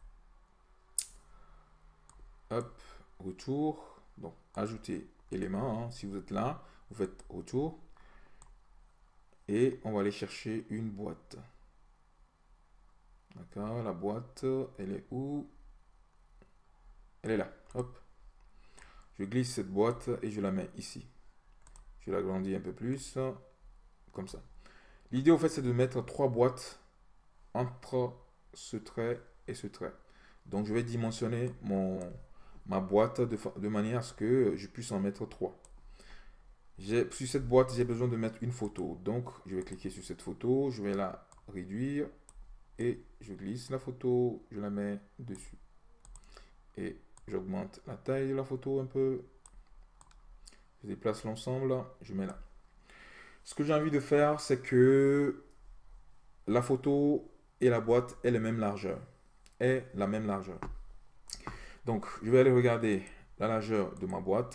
Speaker 1: Hop, retour. Donc ajouter élément, hein. Si vous êtes là, vous faites retour. Et on va aller chercher une boîte. D'accord, la boîte, elle est où? Elle est là. Hop. Je glisse cette boîte et je la mets ici. Je l'agrandis un peu plus, comme ça. L'idée, au fait, c'est de mettre 3 boîtes entre ce trait et ce trait. Donc, je vais dimensionner ma boîte de manière à ce que je puisse en mettre 3. Sur cette boîte, j'ai besoin de mettre une photo. Donc, je vais cliquer sur cette photo, je vais la réduire et je glisse la photo, je la mets dessus. Et j'augmente la taille de la photo un peu. Je déplace l'ensemble, je mets là. Ce que j'ai envie de faire, c'est que la photo et la boîte aient la même largeur. Donc, je vais aller regarder la largeur de ma boîte.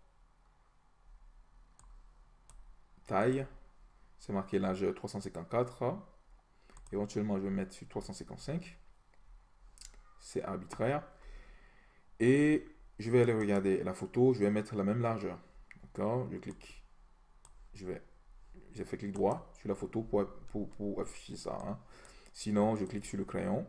Speaker 1: Taille, c'est marqué largeur 354. Éventuellement, je vais mettre sur 355. C'est arbitraire. Et je vais aller regarder la photo, je vais mettre la même largeur. D'accord, je clique. J'ai fait clic droit sur la photo pour afficher ça, hein. Sinon, je clique sur le crayon.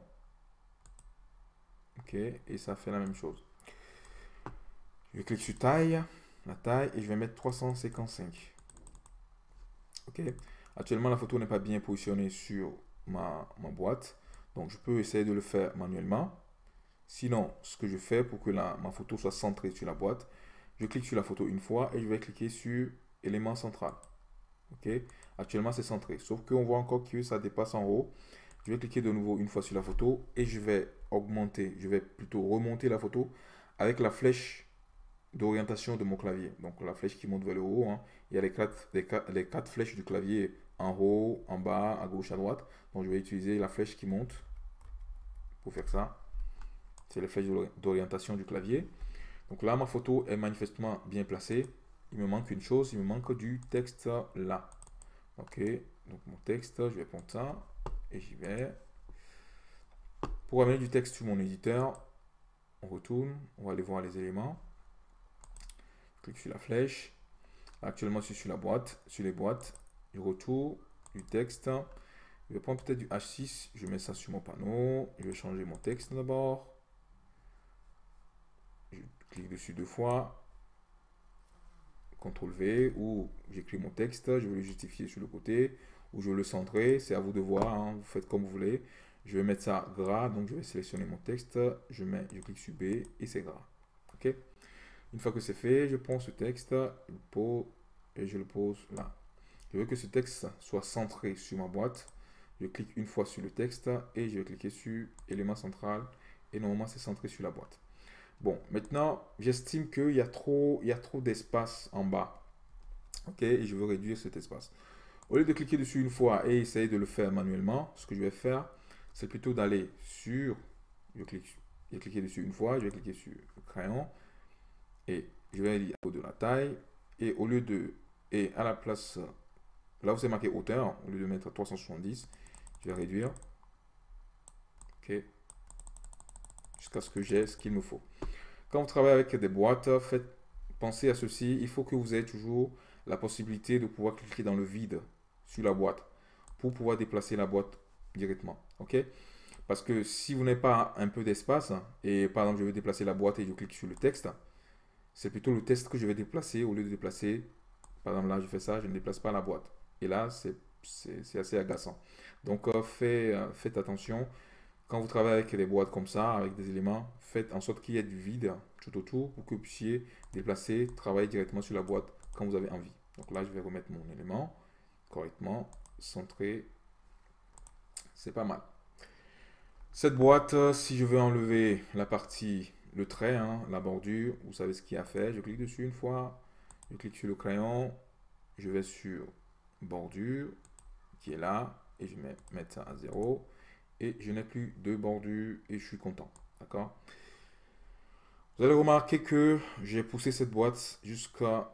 Speaker 1: Ok, et ça fait la même chose. Je clique sur taille, la taille, et je vais mettre 355. Ok, actuellement, la photo n'est pas bien positionnée sur ma boîte. Donc, je peux essayer de le faire manuellement. Sinon, ce que je fais pour que ma photo soit centrée sur la boîte, je clique sur la photo une fois et je vais cliquer sur élément central. Ok, actuellement c'est centré, sauf qu'on voit encore que ça dépasse en haut. Je vais cliquer de nouveau une fois sur la photo et je vais plutôt remonter la photo avec la flèche d'orientation de mon clavier. Donc la flèche qui monte vers le haut, hein. Il y a les quatre flèches du clavier en haut, en bas, à gauche, à droite. Donc je vais utiliser la flèche qui monte pour faire ça. C'est la flèche d'orientation du clavier. Donc là, ma photo est manifestement bien placée. Il me manque une chose, il me manque du texte là. Ok, donc mon texte, je vais prendre ça et j'y vais. Pour amener du texte sur mon éditeur, on retourne, on va aller voir les éléments. Je clique sur la flèche. Actuellement, je suis sur la boîte, sur les boîtes. Je retourne du texte. Je vais prendre peut-être du H6, je mets ça sur mon panneau. Je vais changer mon texte d'abord. Je clique dessus deux fois. CTRL V, ou j'écris mon texte, je vais le justifier sur le côté, ou je veux le centrer, c'est à vous de voir, hein, vous faites comme vous voulez. Je vais mettre ça gras, donc je vais sélectionner mon texte, je clique sur B et c'est gras. Ok. Une fois que c'est fait, je prends ce texte et je le pose là. Je veux que ce texte soit centré sur ma boîte. Je clique une fois sur le texte et je vais cliquer sur élément central et normalement c'est centré sur la boîte. Bon, maintenant j'estime qu'il y a trop d'espace en bas. Ok, et je veux réduire cet espace. Au lieu de cliquer dessus une fois et essayer de le faire manuellement, ce que je vais faire, c'est plutôt d'aller sur, je vais cliquer dessus une fois, je vais cliquer sur le crayon et je vais aller de la taille et au lieu de, et à la place, là où c'est marqué hauteur, au lieu de mettre 370, je vais réduire, ok, jusqu'à ce que j'ai ce qu'il me faut. Quand vous travaillez avec des boîtes, pensez à ceci, il faut que vous ayez toujours la possibilité de pouvoir cliquer dans le vide sur la boîte pour pouvoir déplacer la boîte directement, ok? Parce que si vous n'avez pas un peu d'espace, et par exemple je vais déplacer la boîte et je clique sur le texte, c'est plutôt le texte que je vais déplacer au lieu de déplacer, par exemple là je fais ça, je ne déplace pas la boîte. Et là c'est assez agaçant. Donc faites attention, quand vous travaillez avec des boîtes comme ça, avec des éléments, faites en sorte qu'il y ait du vide tout autour pour que vous puissiez déplacer, travailler directement sur la boîte quand vous avez envie. Donc là je vais remettre mon élément correctement, centré, c'est pas mal. Cette boîte, si je veux enlever la partie, le trait, hein, la bordure, vous savez ce qu'il y a à faire. Je clique dessus une fois, je clique sur le crayon, je vais sur bordure, qui est là, et je vais mettre ça à 0. Et je n'ai plus de bordure et je suis content. D'accord? Vous allez remarquer que j'ai poussé cette boîte jusqu'à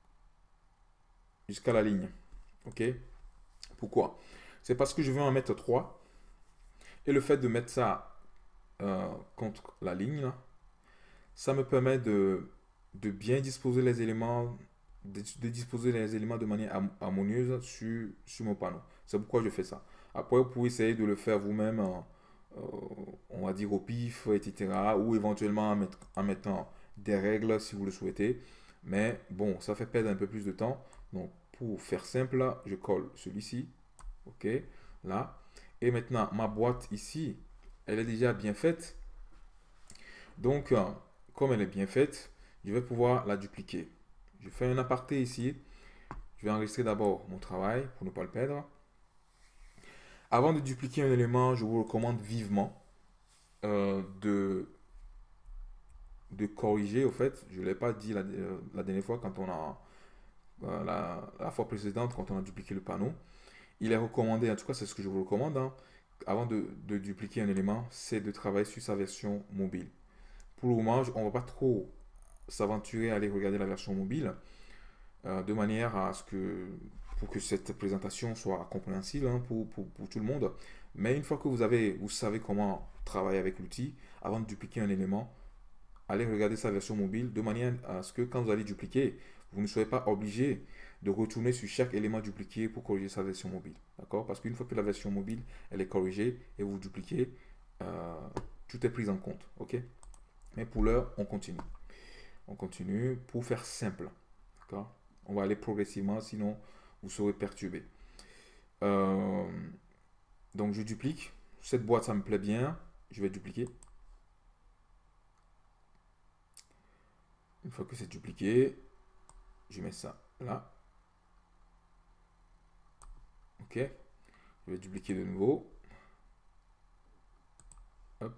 Speaker 1: la ligne. Ok? Pourquoi? C'est parce que je veux en mettre 3. Et le fait de mettre ça contre la ligne, là, ça me permet de bien disposer les éléments, de disposer les éléments de manière harmonieuse sur mon panneau. C'est pourquoi je fais ça. Après, vous pouvez essayer de le faire vous-même, on va dire au pif, etc. Ou éventuellement en mettant des règles si vous le souhaitez. Mais bon, ça fait perdre un peu plus de temps. Donc, pour faire simple, je colle celui-ci. OK, là. Et maintenant, ma boîte ici, elle est déjà bien faite. Donc, comme elle est bien faite, je vais pouvoir la dupliquer. Je fais un aparté ici. Je vais enregistrer d'abord mon travail pour ne pas le perdre. Avant de dupliquer un élément, je vous recommande vivement de corriger. Au fait, je ne l'ai pas dit la dernière fois quand on a la fois précédente quand on a dupliqué le panneau. Il est recommandé, en tout cas c'est ce que je vous recommande, hein, avant de dupliquer un élément, c'est de travailler sur sa version mobile. Pour le moment, on ne va pas trop s'aventurer à aller regarder la version mobile de manière à ce que pour que cette présentation soit compréhensible, hein, pour tout le monde. Mais une fois que vous savez comment travailler avec l'outil, avant de dupliquer un élément, allez regarder sa version mobile de manière à ce que quand vous allez dupliquer, vous ne soyez pas obligé de retourner sur chaque élément dupliqué pour corriger sa version mobile. D'accord? Parce qu'une fois que la version mobile elle est corrigée et vous dupliquez, tout est pris en compte. Ok? Mais pour l'heure, on continue. On continue pour faire simple. D'accord? On va aller progressivement, sinon vous serez perturbé. Donc je duplique. Cette boîte, ça me plaît bien. Je vais dupliquer. Une fois que c'est dupliqué, je mets ça là. Ok. Je vais dupliquer de nouveau. Hop.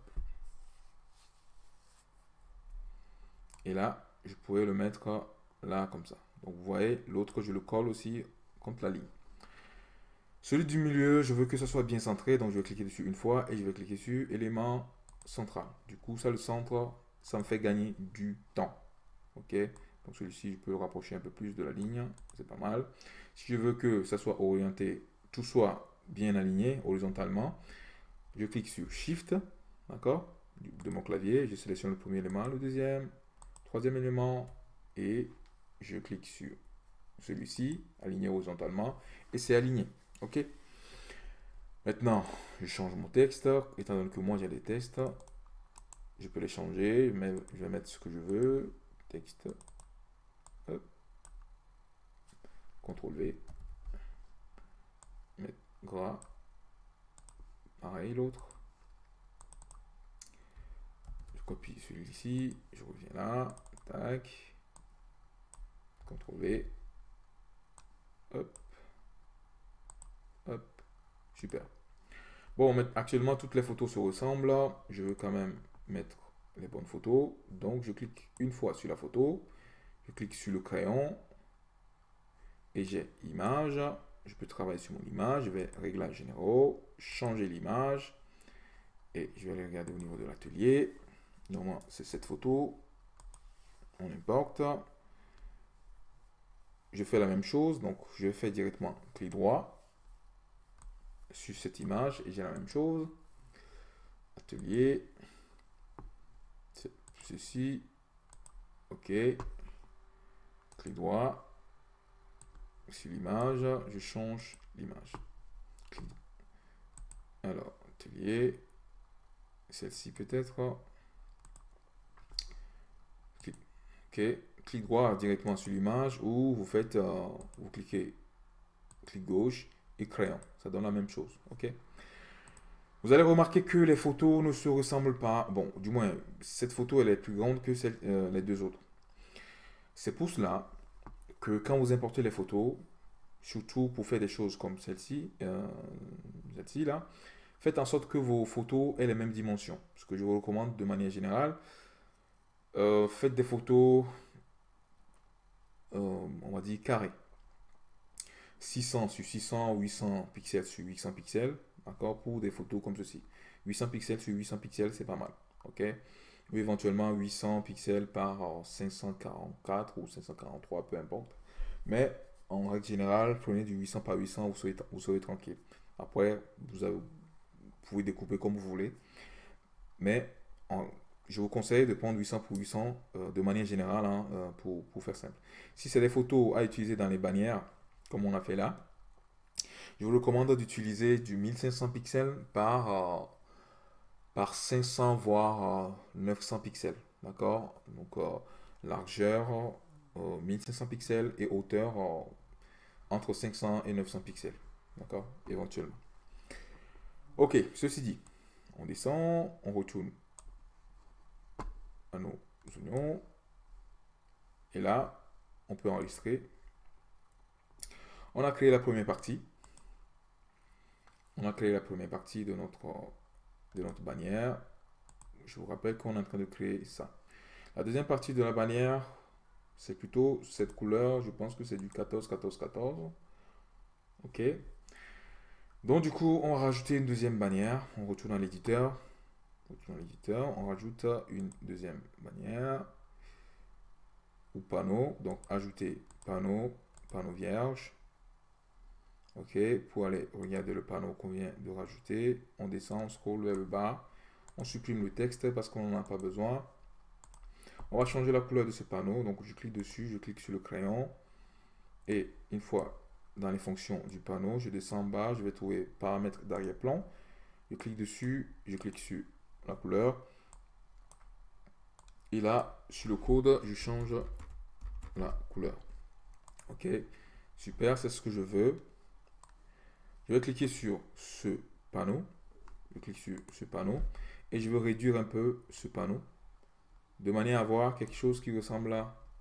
Speaker 1: Et là, je pourrais le mettre là comme ça. Donc vous voyez, l'autre, je le colle aussi contre la ligne. Celui du milieu, je veux que ça soit bien centré. Donc je vais cliquer dessus une fois et je vais cliquer sur élément central. Du coup, ça, le centre, ça me fait gagner du temps. Ok. Donc celui-ci, je peux le rapprocher un peu plus de la ligne. C'est pas mal. Si je veux que ça soit orienté, tout soit bien aligné horizontalement, je clique sur Shift, d'accord, de mon clavier. Je sélectionne le premier élément, le deuxième, troisième élément et je clique sur celui-ci, aligné horizontalement et c'est aligné. Ok. Maintenant, je change mon texte. Étant donné que moi j'ai des textes, je peux les changer. Mais je vais mettre ce que je veux. Texte. Hop. CTRL V. Mettre gras. Pareil, l'autre. Je copie celui-ci, je reviens là, tac. CTRL V. Hop, hop, super. Bon, actuellement, toutes les photos se ressemblent. Je veux quand même mettre les bonnes photos. Donc, je clique une fois sur la photo. Je clique sur le crayon. Et j'ai image. Je peux travailler sur mon image. Je vais réglages généraux, changer l'image. Et je vais aller regarder au niveau de l'atelier. Normalement, c'est cette photo. On importe. Je fais la même chose. Donc, je fais directement clic droit sur cette image et j'ai la même chose. Atelier. Ceci. OK. Clic droit. Sur l'image. Je change l'image. Alors, atelier. Celle-ci peut-être. OK. Clic droit directement sur l'image ou vous faites, vous cliquez clic gauche et crayon. Ça donne la même chose. OK. Vous allez remarquer que les photos ne se ressemblent pas. Bon, du moins, cette photo, elle est plus grande que les deux autres. C'est pour cela que quand vous importez les photos, surtout pour faire des choses comme celle-ci, là, faites en sorte que vos photos aient les mêmes dimensions. Ce que je vous recommande de manière générale, faites des photos, on va dire carrées. 600 sur 600, 800 pixels sur 800 pixels, d'accord, pour des photos comme ceci. 800 pixels sur 800 pixels, c'est pas mal, ok. Ou éventuellement 800 pixels par 544 ou 543, peu importe. Mais en règle générale, prenez du 800 par 800, vous serez tranquille. Après, vous pouvez découper comme vous voulez. Mais je vous conseille de prendre 800 pour 800 de manière générale, hein, pour faire simple. Si c'est des photos à utiliser dans les bannières, comme on a fait là, je vous recommande d'utiliser du 1500 pixels par 500 voire 900 pixels. D'accord? Donc largeur 1500 pixels et hauteur entre 500 et 900 pixels. D'accord? Éventuellement. Ok, ceci dit, on descend, on retourne à nos oignons. Et là, on peut enregistrer. On a créé la première partie. On a créé la première partie de notre bannière. Je vous rappelle qu'on est en train de créer ça. La deuxième partie de la bannière, c'est plutôt cette couleur. Je pense que c'est du 14, 14, 14. OK. Donc, du coup, on va rajouter une deuxième bannière. On retourne à l'éditeur. On rajoute une deuxième bannière ou panneau. Donc, ajouter panneau, panneau vierge. OK. Pour aller regarder le panneau qu'on vient de rajouter, on descend, on scrolle vers le bas. On supprime le texte parce qu'on n'en a pas besoin. On va changer la couleur de ce panneau. Donc, je clique dessus, je clique sur le crayon. Et une fois dans les fonctions du panneau, je descends en bas, je vais trouver paramètres d'arrière-plan. Je clique dessus, je clique sur la couleur. Et là, sur le code, je change la couleur. OK, super, c'est ce que je veux. Je vais cliquer sur ce panneau. Je clique sur ce panneau et je veux réduire un peu ce panneau de manière à avoir quelque chose qui ressemble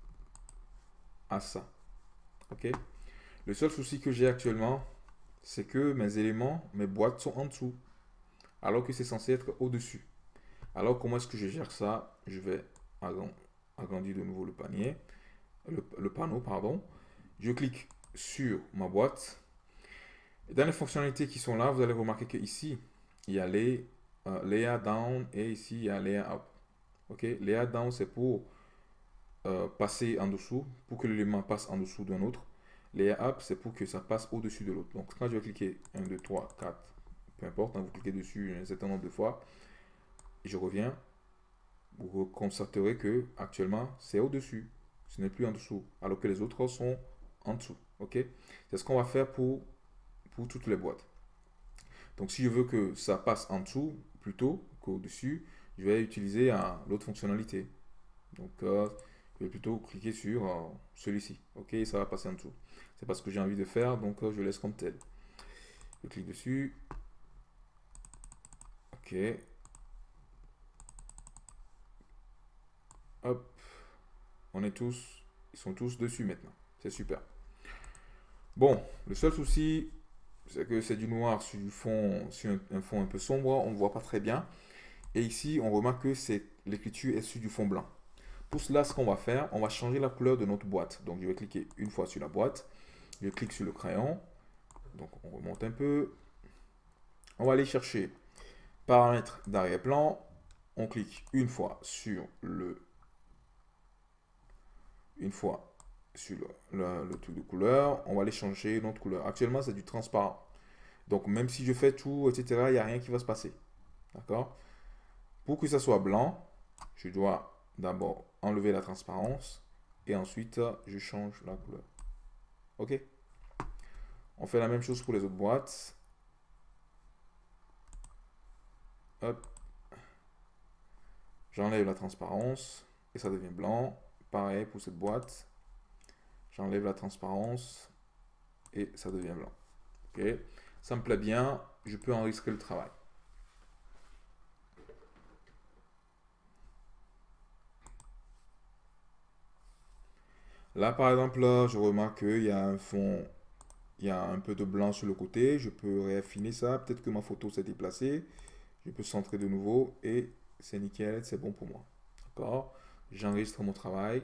Speaker 1: à ça. OK. Le seul souci que j'ai actuellement, c'est que mes éléments, mes boîtes sont en dessous, alors que c'est censé être au-dessus. Alors, comment est-ce que je gère ça? Je vais agrandir de nouveau le panier, le panneau, pardon. Je clique sur ma boîte. Et dans les fonctionnalités qui sont là, vous allez remarquer qu'ici, il y a les layer down et ici, il y a layer up. OK? Layer down, c'est pour passer en dessous, pour que l'élément passe en dessous d'un autre. Layer up, c'est pour que ça passe au-dessus de l'autre. Donc, quand je vais cliquer 1, 2, 3, 4, peu importe, hein, vous cliquez dessus un certain nombre de fois, et je reviens, vous constaterez que actuellement c'est au-dessus, ce n'est plus en dessous, alors que les autres sont en dessous. OK? C'est ce qu'on va faire pour toutes les boîtes. Donc, si je veux que ça passe en dessous plutôt qu'au-dessus, je vais utiliser l'autre fonctionnalité. Donc, je vais plutôt cliquer sur celui-ci. OK, ça va passer en dessous. C'est pas ce que j'ai envie de faire, donc je laisse comme tel. Je clique dessus. Ok. Hop. Ils sont tous dessus maintenant. C'est super. Bon, le seul souci, c'est que c'est du noir sur du fond, sur un fond un peu sombre, on ne voit pas très bien. Et ici, on remarque que l'écriture est sur du fond blanc. Pour cela, ce qu'on va faire, on va changer la couleur de notre boîte. Donc, je vais cliquer une fois sur la boîte. Je clique sur le crayon. Donc, on remonte un peu. On va aller chercher paramètres d'arrière-plan. On clique une fois sur le truc de couleur. On va aller changer notre couleur. Actuellement, c'est du transparent. Donc, même si je fais tout, etc., il n'y a rien qui va se passer. D'accord? Pour que ça soit blanc, je dois d'abord enlever la transparence et ensuite, je change la couleur. OK? On fait la même chose pour les autres boîtes. Hop. J'enlève la transparence et ça devient blanc. Pareil pour cette boîte. J'enlève la transparence et ça devient blanc. OK? Ça me plaît bien. Je peux enregistrer le travail. Là, par exemple, là, je remarque qu'il y a un fond, il y a un peu de blanc sur le côté. Je peux réaffiner ça. Peut-être que ma photo s'est déplacée. Je peux centrer de nouveau et c'est nickel, c'est bon pour moi. D'accord? J'enregistre mon travail.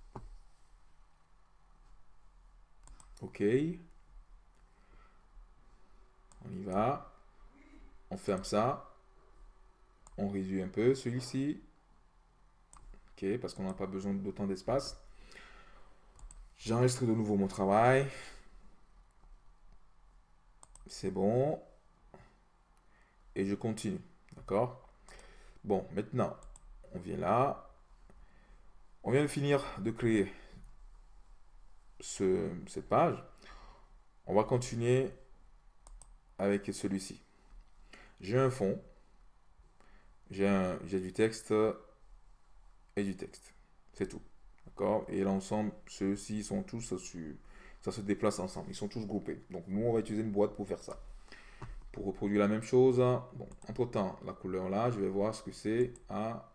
Speaker 1: OK. On y va. On ferme ça. On réduit un peu celui-ci. OK, parce qu'on n'a pas besoin d'autant d'espace. J'enregistre de nouveau mon travail. C'est bon. Et je continue. D'accord? Bon, maintenant, on vient là. On vient de finir de créer cette page. On va continuer avec celui-ci. J'ai un fond. J'ai du texte et du texte. C'est tout. D'accord? Et l'ensemble, ceux-ci sont tous sur... Ça se déplace ensemble. Ils sont tous groupés. Donc, nous, on va utiliser une boîte pour faire ça. Pour reproduire la même chose, bon, entre-temps, la couleur là, je vais voir ce que c'est à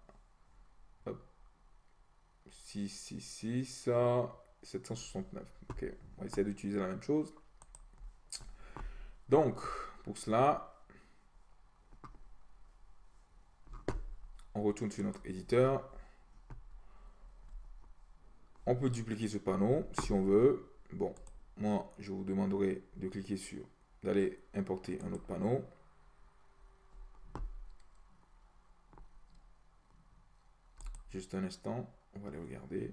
Speaker 1: 666 769. Ok, on va essayer d'utiliser la même chose. Donc, pour cela, on retourne sur notre éditeur. On peut dupliquer ce panneau si on veut. Bon, moi, je vous demanderai de cliquer sur, d'aller importer un autre panneau. Juste un instant, on va aller regarder.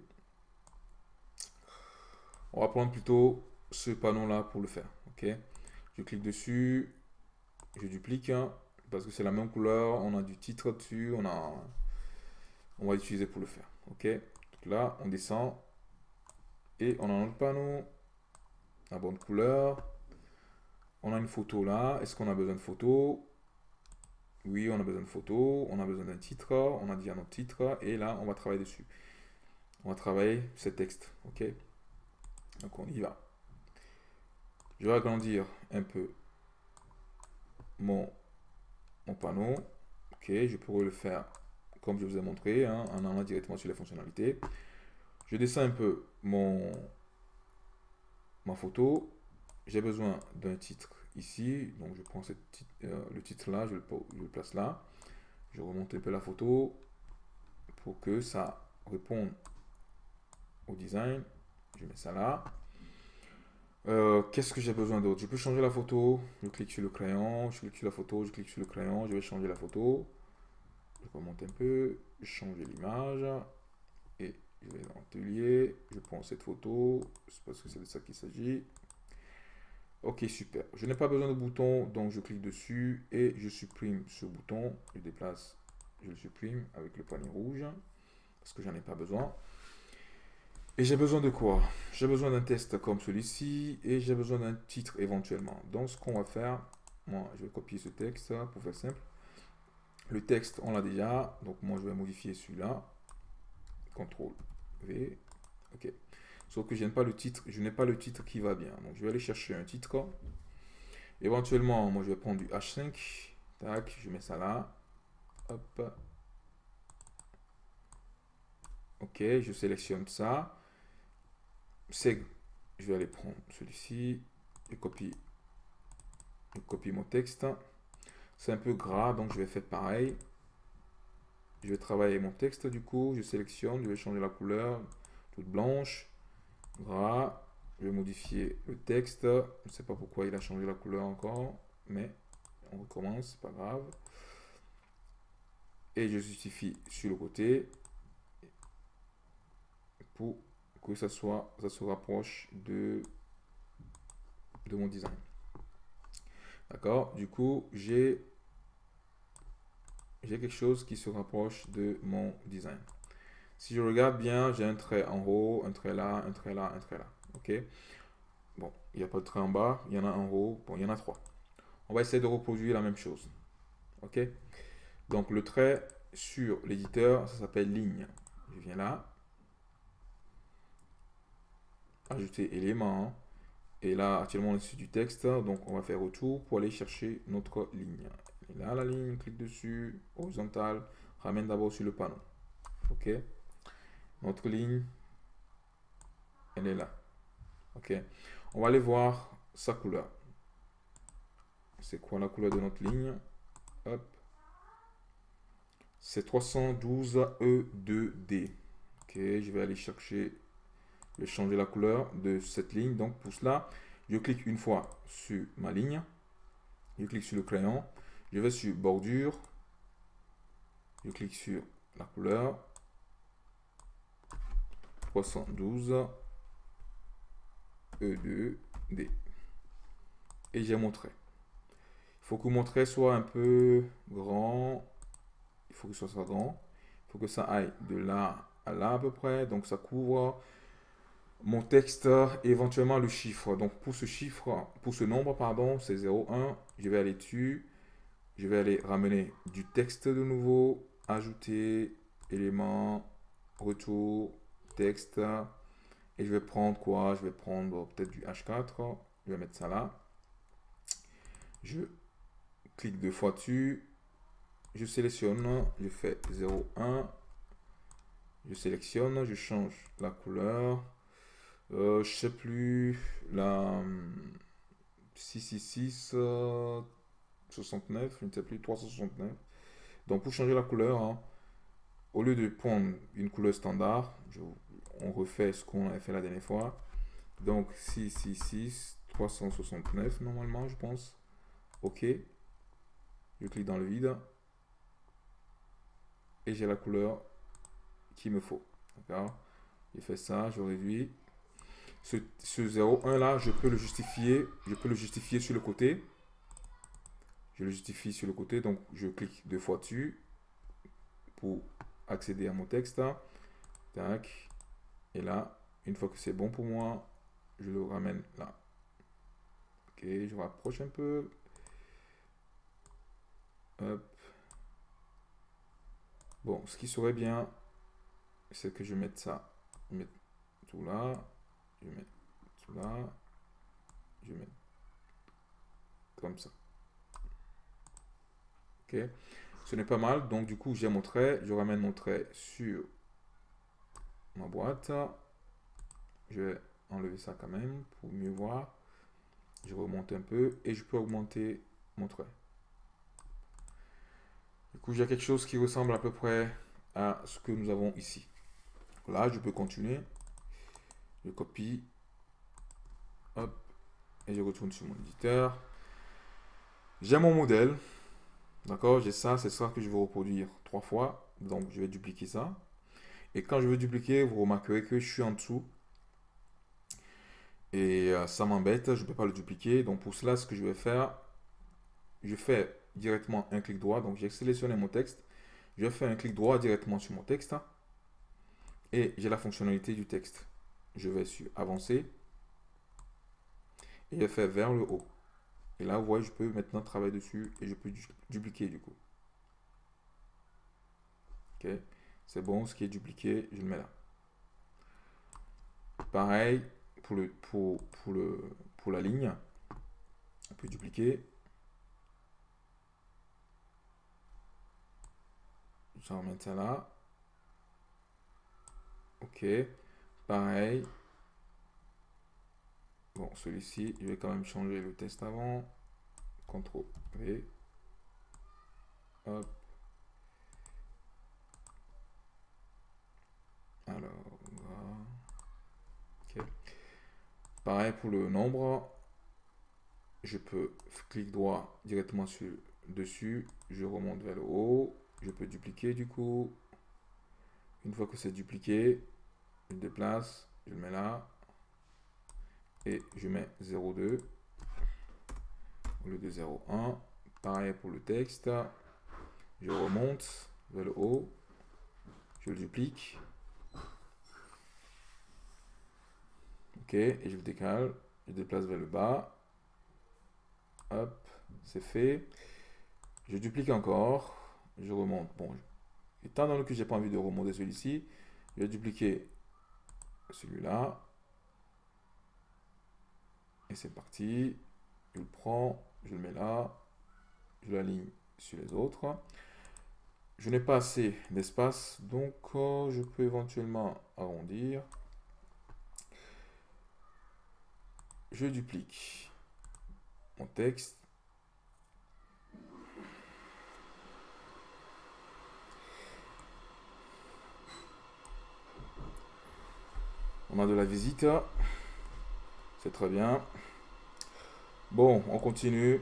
Speaker 1: On va prendre plutôt ce panneau-là pour le faire. Ok, je clique dessus, je duplique parce que c'est la même couleur. On a du titre dessus, on va l'utiliser pour le faire. Ok, donc là, on descend et on a notre panneau, la bonne couleur. On a une photo là. Est-ce qu'on a besoin de photo? Oui, on a besoin de photo. On a besoin d'un titre. On a dit un autre titre. Et là, on va travailler dessus. On va travailler ce texte. Ok. Donc, on y va. Je vais agrandir un peu mon panneau. Ok. Je pourrais le faire comme je vous ai montré, en allant directement sur les fonctionnalités. Je descends un peu ma photo. J'ai besoin d'un titre ici. Donc, je prends le titre là. Je le place là. Je remonte un peu la photo pour que ça réponde au design. Je mets ça là. Qu'est-ce que j'ai besoin d'autre? Je peux changer la photo. Je clique sur le crayon. Je clique sur la photo. Je clique sur le crayon. Je vais changer la photo. Je remonte un peu. Je change l'image. Et je vais dans l'atelier. Je prends cette photo. C'est parce que c'est de ça qu'il s'agit. Ok, super. Je n'ai pas besoin de bouton. Donc, je clique dessus. Et je supprime ce bouton. Je déplace. Je le supprime avec le poignet rouge. Parce que j'en ai pas besoin. Et j'ai besoin de quoi? J'ai besoin d'un test comme celui-ci et j'ai besoin d'un titre éventuellement. Donc, ce qu'on va faire, moi, je vais copier ce texte pour faire simple. Le texte, on l'a déjà. Donc, moi, je vais modifier celui-là. CTRL V. OK. Sauf que je n'ai pas le titre. Je n'ai pas le titre qui va bien. Donc, je vais aller chercher un titre. Éventuellement, moi je vais prendre du H5. Tac, je mets ça là. Hop. Ok, je sélectionne ça. Je vais aller prendre celui-ci. Je copie mon texte. C'est un peu gras, donc je vais faire pareil. Je vais travailler mon texte du coup. Je sélectionne, je vais changer la couleur. Toute blanche. Gras. Je vais modifier le texte. Je ne sais pas pourquoi il a changé la couleur encore. Mais on recommence, c'est pas grave. Et je justifie sur le côté. Pour que ça se rapproche de mon design. D'accord? Du coup, j'ai quelque chose qui se rapproche de mon design. Si je regarde bien, j'ai un trait en haut, un trait là, un trait là, un trait là. Ok? Bon, il n'y a pas de trait en bas, il y en a en haut. Bon, il y en a 3. On va essayer de reproduire la même chose. Ok? Donc, le trait sur l'éditeur, ça s'appelle ligne. Je viens là. Ajouter élément. Et là, actuellement, on est sur du texte. Donc, on va faire retour pour aller chercher notre ligne. Et là, la ligne, clique dessus, horizontale, ramène d'abord sur le panneau. OK? Notre ligne, elle est là. OK? On va aller voir sa couleur. C'est quoi la couleur de notre ligne? Hop. C'est 312 E2D. OK, je vais aller chercher, je vais changer la couleur de cette ligne. Donc, pour cela, je clique une fois sur ma ligne. Je clique sur le crayon. Je vais sur bordure. Je clique sur la couleur. 312 E2D. Et j'ai mon trait. Il faut que mon trait soit un peu grand. Il faut que ce soit grand. Il faut que ça aille de là à là à peu près. Donc ça couvre mon texte et éventuellement le chiffre. Donc pour ce chiffre, pour ce nombre, pardon, c'est 0,1. Je vais aller dessus. Je vais aller ramener du texte de nouveau. Ajouter, élément, retour, texte. Et je vais prendre quoi? Je vais prendre peut-être du H4. Je vais mettre ça là. Je clique 2 fois dessus. Je sélectionne. Je fais 0,1. Je sélectionne. Je change la couleur. Je sais plus. La 666 69. Je ne sais plus. 369. Donc pour changer la couleur, hein, au lieu de prendre une couleur standard, on refait ce qu'on avait fait la dernière fois. Donc 666 369 normalement, je pense. OK. Je clique dans le vide. Et j'ai la couleur qu'il me faut. D'accord? J'ai fait ça, je réduis. Ce 0,1 là, je peux le justifier. Je peux le justifier sur le côté. Je le justifie sur le côté. Donc, je clique 2 fois dessus pour accéder à mon texte. Tac. Et là, une fois que c'est bon pour moi, je le ramène là. Ok, je rapproche un peu. Hop. Bon, ce qui serait bien, c'est que je mette ça. Je mets tout là. Je mets tout là. Je mets comme ça. Ok. Ce n'est pas mal. Donc, du coup, j'ai mon trait. Je ramène mon trait sur ma boîte. Je vais enlever ça quand même pour mieux voir. Je remonte un peu et je peux augmenter mon trait. Du coup, j'ai quelque chose qui ressemble à peu près à ce que nous avons ici. Là, je peux continuer. Je copie. Hop. Et je retourne sur mon éditeur. J'ai mon modèle. D'accord, j'ai ça, c'est ça que je vais reproduire 3 fois. Donc, je vais dupliquer ça. Et quand je veux dupliquer, vous remarquerez que je suis en dessous. Et ça m'embête, je ne peux pas le dupliquer. Donc, pour cela, ce que je vais faire, je fais directement un clic droit. Donc, j'ai sélectionné mon texte. Je fais un clic droit directement sur mon texte. Et j'ai la fonctionnalité du texte. Je vais sur Avancer. Et je fais vers le haut. Et là, vous voyez, je peux maintenant travailler dessus et je peux dupliquer du coup. Ok, c'est bon, ce qui est dupliqué, je le mets là. Pareil pour la ligne. On peut dupliquer. Je vais remettre ça là. Ok. Pareil. Bon, celui-ci, je vais quand même changer le test avant. CTRL V. Hop. Alors, voilà. Ok. Pareil pour le nombre. Je peux clic droit directement dessus. Je remonte vers le haut. Je peux dupliquer du coup. Une fois que c'est dupliqué, je le déplace. Je le mets là. Et je mets 0,2 au lieu de 0,1. Pareil pour le texte. Je remonte vers le haut. Je le duplique. Ok, et je le décale. Je déplace vers le bas. Hop, c'est fait. Je duplique encore. Je remonte. Bon, étant donné que j'ai pas envie de remonter celui-ci, je vais dupliquer celui-là. Et c'est parti. Je le prends, je le mets là. Je l'aligne sur les autres. Je n'ai pas assez d'espace, donc je peux éventuellement arrondir. Je duplique mon texte. On a de la visite. C'est très bien. Bon, on continue.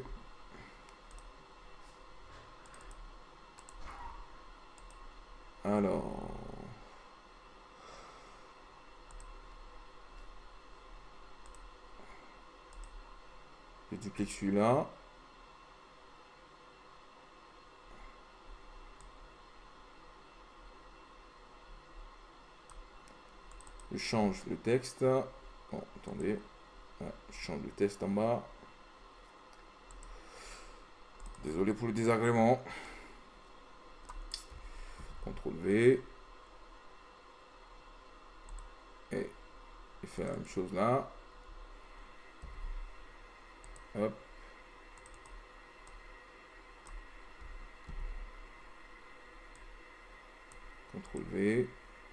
Speaker 1: Alors, je duplique celui-là. Je change le texte. Bon, attendez. Ouais, je change le texte en bas. Désolé pour le désagrément. CTRL V. Et je fais la même chose là. Hop. CTRL V.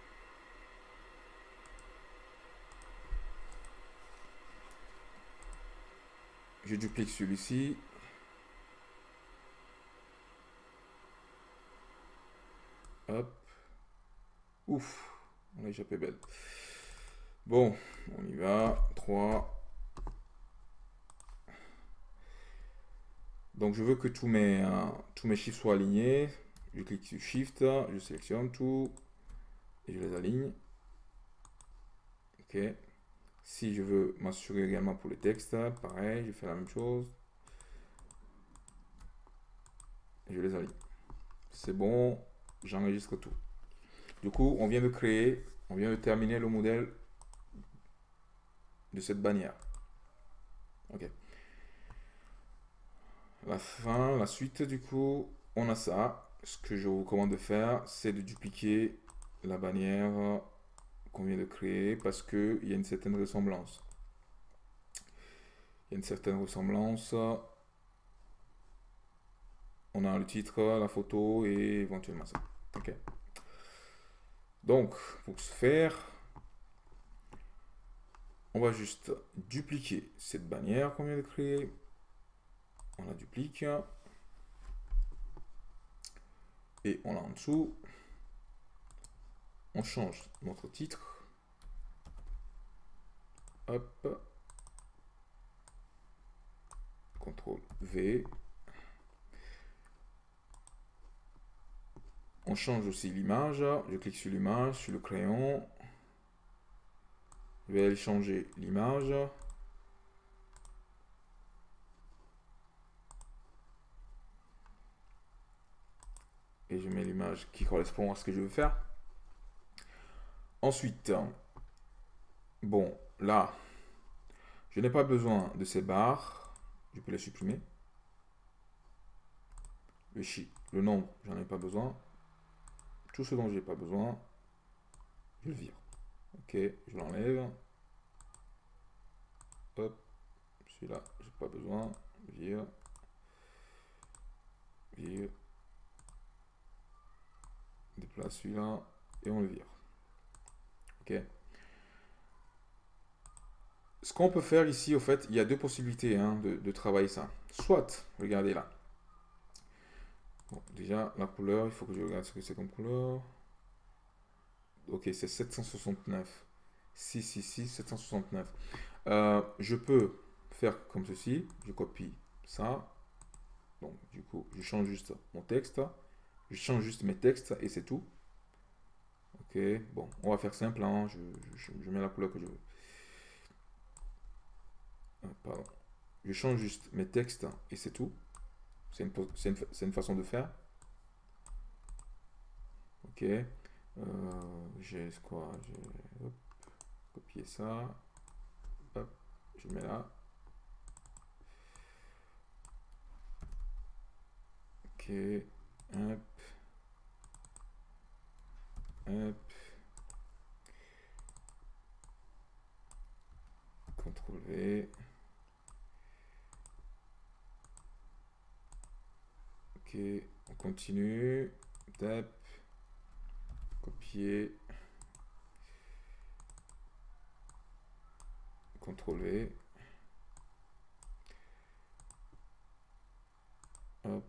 Speaker 1: Je duplique celui-ci. Hop. Ouf, on a échappé belle. Bon, on y va. 3. Donc je veux que tous mes chiffres soient alignés. Je clique sur Shift, je sélectionne tout et je les aligne. Ok. Si je veux m'assurer également pour les textes, pareil, je fais la même chose. Et je les aligne. C'est bon, j'enregistre tout. Du coup, on vient de terminer le modèle de cette bannière. Ok. La suite, du coup, on a ça. Ce que je vous recommande de faire, c'est de dupliquer la bannière qu'on vient de créer parce qu'il y a une certaine ressemblance. Il y a une certaine ressemblance. On a le titre, la photo et éventuellement ça. Ok. Donc, pour ce faire, on va juste dupliquer cette bannière qu'on vient de créer. On la duplique. Et on l'a en dessous. On change notre titre. Hop. CTRL V. On change aussi l'image. Je clique sur l'image, sur le crayon. Je vais aller changer l'image. Et je mets l'image qui correspond à ce que je veux faire. Ensuite, bon, là, je n'ai pas besoin de ces barres. Je peux les supprimer. Le nombre, j'en ai pas besoin. Tout ce dont j'ai pas besoin, je le vire. Ok, je l'enlève. Hop, celui-là, j'ai pas besoin. vire, vire, déplace celui-là et on le vire. Ok. Ce qu'on peut faire ici, au fait, il y a deux possibilités hein, de travailler ça. Soit, regardez là. Bon, déjà, la couleur, il faut que je regarde ce que c'est comme couleur. Ok, c'est 769. 666, 769. Je peux faire comme ceci. Je copie ça. Donc, du coup, je change juste mon texte. Je change juste mes textes et c'est tout. Ok, bon, on va faire simple. Hein. Je mets la couleur que je veux. Pardon. Je change juste mes textes et c'est tout. C'est une façon de faire. Ok. J'ai quoi? J'ai copié ça. Hop, je mets là. Ok. Hop. Hop. CTRL V. Ok, on continue. Tap. Copier. CTRL V. Hop.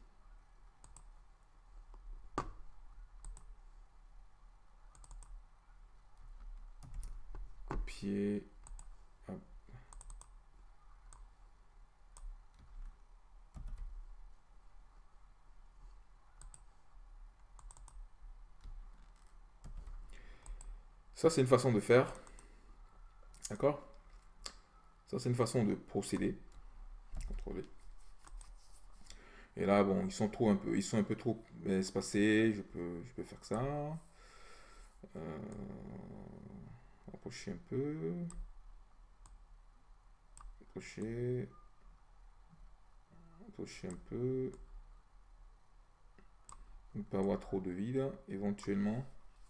Speaker 1: Copier. Hop. Ça, c'est une façon de faire. D'accord? Ça, c'est une façon de procéder. CTRL V. Et là, bon, ils sont un peu trop espacés. Je peux faire ça. Approcher un peu. Approcher. Approcher un peu. Ne pas avoir trop de vide, éventuellement.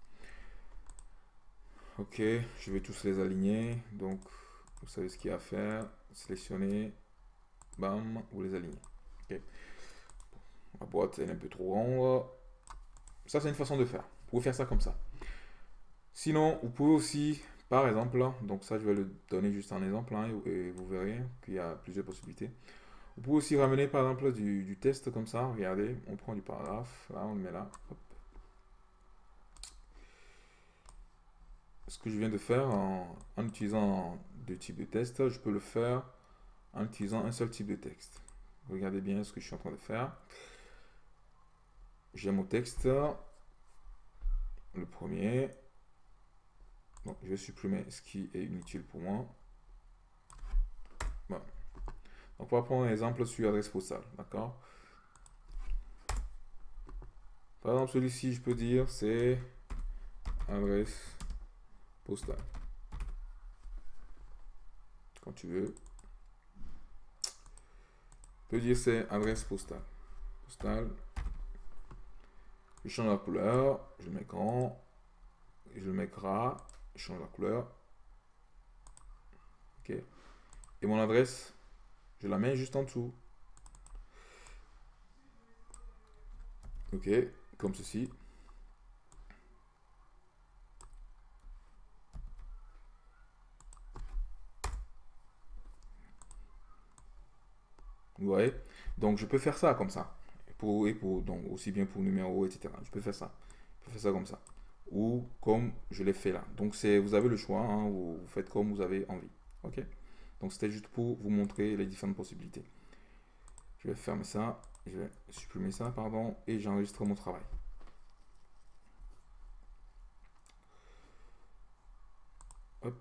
Speaker 1: Ok, je vais tous les aligner. Donc, vous savez ce qu'il y a à faire. Sélectionner. Bam, vous les alignez. Ok. La boîte, elle est un peu trop grande. Ça, c'est une façon de faire. Vous pouvez faire ça comme ça. Sinon, vous pouvez aussi, par exemple, donc ça, je vais le donner juste un exemple, hein, et vous verrez qu'il y a plusieurs possibilités. Vous pouvez aussi ramener, par exemple, du test comme ça. Regardez, on prend du paragraphe. Là, on le met là. Hop. Ce que je viens de faire en utilisant deux types de tests, je peux le faire en utilisant un seul type de texte. Regardez bien ce que je suis en train de faire. J'ai mon texte, le premier. Donc, je vais supprimer ce qui est inutile pour moi. Bon. Donc, on va prendre un exemple sur adresse postale. D'accord? Par exemple, celui-ci, je peux dire c'est adresse postale. Quand tu veux. Je peux dire c'est adresse postale. Postale. Je change la couleur. Je le mets grand. Je le mets gras. Je change la couleur. Ok. Et mon adresse, je la mets juste en dessous. Ok. Comme ceci. Vous voyez? Donc, je peux faire ça comme ça. Donc, aussi bien pour numéro, etc. Je peux faire ça. Je peux faire ça comme ça. Ou comme je l'ai fait là. Donc, vous avez le choix. Hein, vous faites comme vous avez envie. Ok? Donc, c'était juste pour vous montrer les différentes possibilités. Je vais fermer ça. Je vais supprimer ça, pardon. Et j'enregistre mon travail. Hop.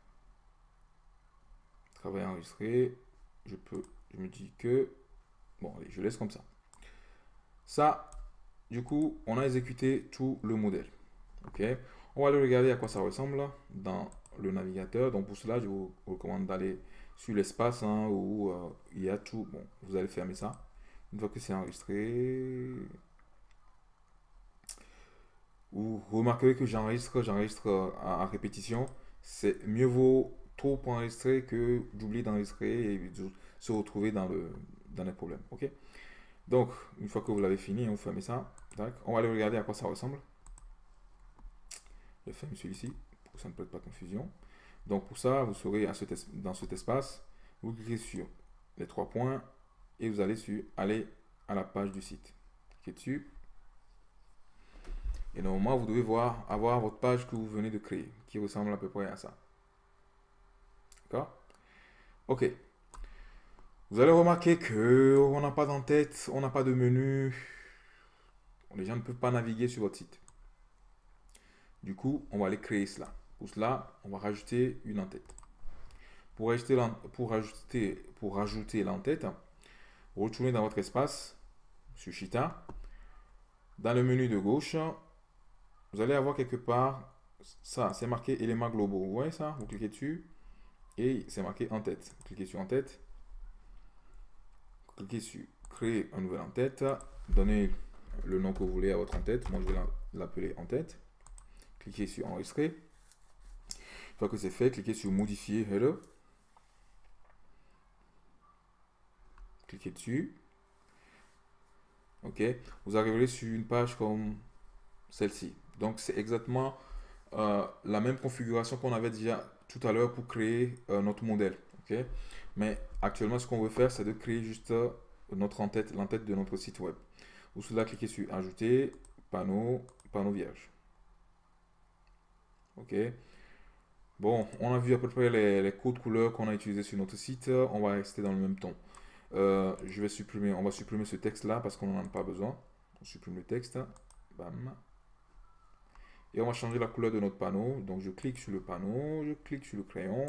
Speaker 1: Travail enregistré. Je me dis que... Bon, allez, je laisse comme ça. Ça, du coup, on a exécuté tout le modèle. Ok. On va aller regarder à quoi ça ressemble dans le navigateur. Donc pour cela, je vous recommande d'aller sur l'espace hein, où il y a tout. Bon, vous allez fermer ça. Une fois que c'est enregistré, vous remarquerez que j'enregistre à répétition. C'est mieux vaut trop enregistrer que d'oublier d'enregistrer et se retrouver dans les problèmes. Ok? Donc, une fois que vous l'avez fini, on ferme ça. Tac. On va aller regarder à quoi ça ressemble. Je ferme celui-ci pour que ça ne prête pas confusion. Donc, pour ça, vous serez dans cet espace. Vous cliquez sur les 3 points et vous allez sur aller à la page du site. Cliquez dessus. Et normalement, vous devez avoir votre page que vous venez de créer, qui ressemble à peu près à ça. D'accord? Ok. Vous allez remarquer que on n'a pas d'en-tête, on n'a pas de menu. Les gens ne peuvent pas naviguer sur votre site. Du coup, on va aller créer cela. Pour cela, on va rajouter une en-tête. Pour rajouter l'en-tête, retournez dans votre espace sur Cheetah. Dans le menu de gauche, vous allez avoir quelque part, ça, c'est marqué éléments globaux. Vous voyez ça? Vous cliquez dessus et c'est marqué en-tête. Vous cliquez sur en-tête. Cliquez sur créer un nouvel en-tête. Donnez le nom que vous voulez à votre en-tête. Moi, je vais l'appeler en-tête. Cliquez sur enregistrer. Une fois que c'est fait, cliquez sur modifier header. Cliquez dessus. Ok. Vous arriverez sur une page comme celle-ci. Donc, c'est exactement la même configuration qu'on avait déjà tout à l'heure pour créer notre modèle. Ok. Mais actuellement, ce qu'on veut faire, c'est de créer juste notre en-tête, l'en-tête de notre site web. Pour cela, cliquez sur ajouter, panneau vierge. Ok. Bon, on a vu à peu près les codes couleurs qu'on a utilisés sur notre site. On va rester dans le même ton. On va supprimer ce texte-là parce qu'on n'en a pas besoin. On supprime le texte. Bam. Et on va changer la couleur de notre panneau. Donc, je clique sur le panneau, je clique sur le crayon.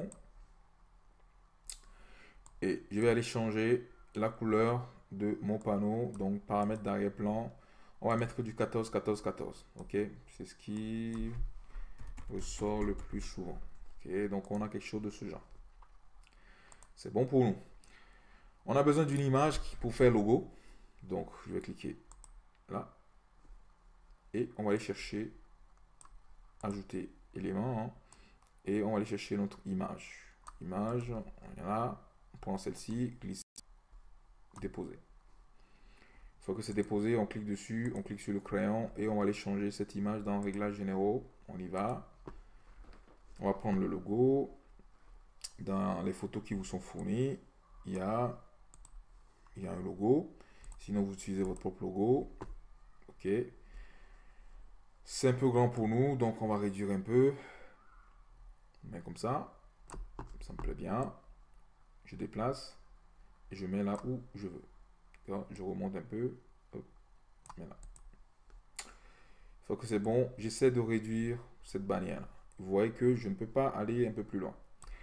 Speaker 1: Et je vais aller changer la couleur de mon panneau. Donc, paramètres d'arrière-plan. On va mettre du 14, 14, 14. Ok, c'est ce qui ressort le plus souvent. Ok, donc on a quelque chose de ce genre. C'est bon pour nous. On a besoin d'une image pour faire logo. Donc, je vais cliquer là. Et on va aller chercher ajouter élément. Hein, et on va aller chercher notre image. Image, on est là. On prend celle-ci, glisse, déposer. Une fois que c'est déposé, on clique dessus, on clique sur le crayon et on va aller changer cette image dans réglages généraux. On y va. On va prendre le logo. Dans les photos qui vous sont fournies, il y a un logo. Sinon, vous utilisez votre propre logo. Ok. C'est un peu grand pour nous, donc on va réduire un peu. Mais comme ça me plaît bien. Je déplace et je mets là où je veux. Je remonte un peu. Hop, là. Une fois que c'est bon, j'essaie de réduire cette bannière. Vous voyez que je ne peux pas aller un peu plus loin.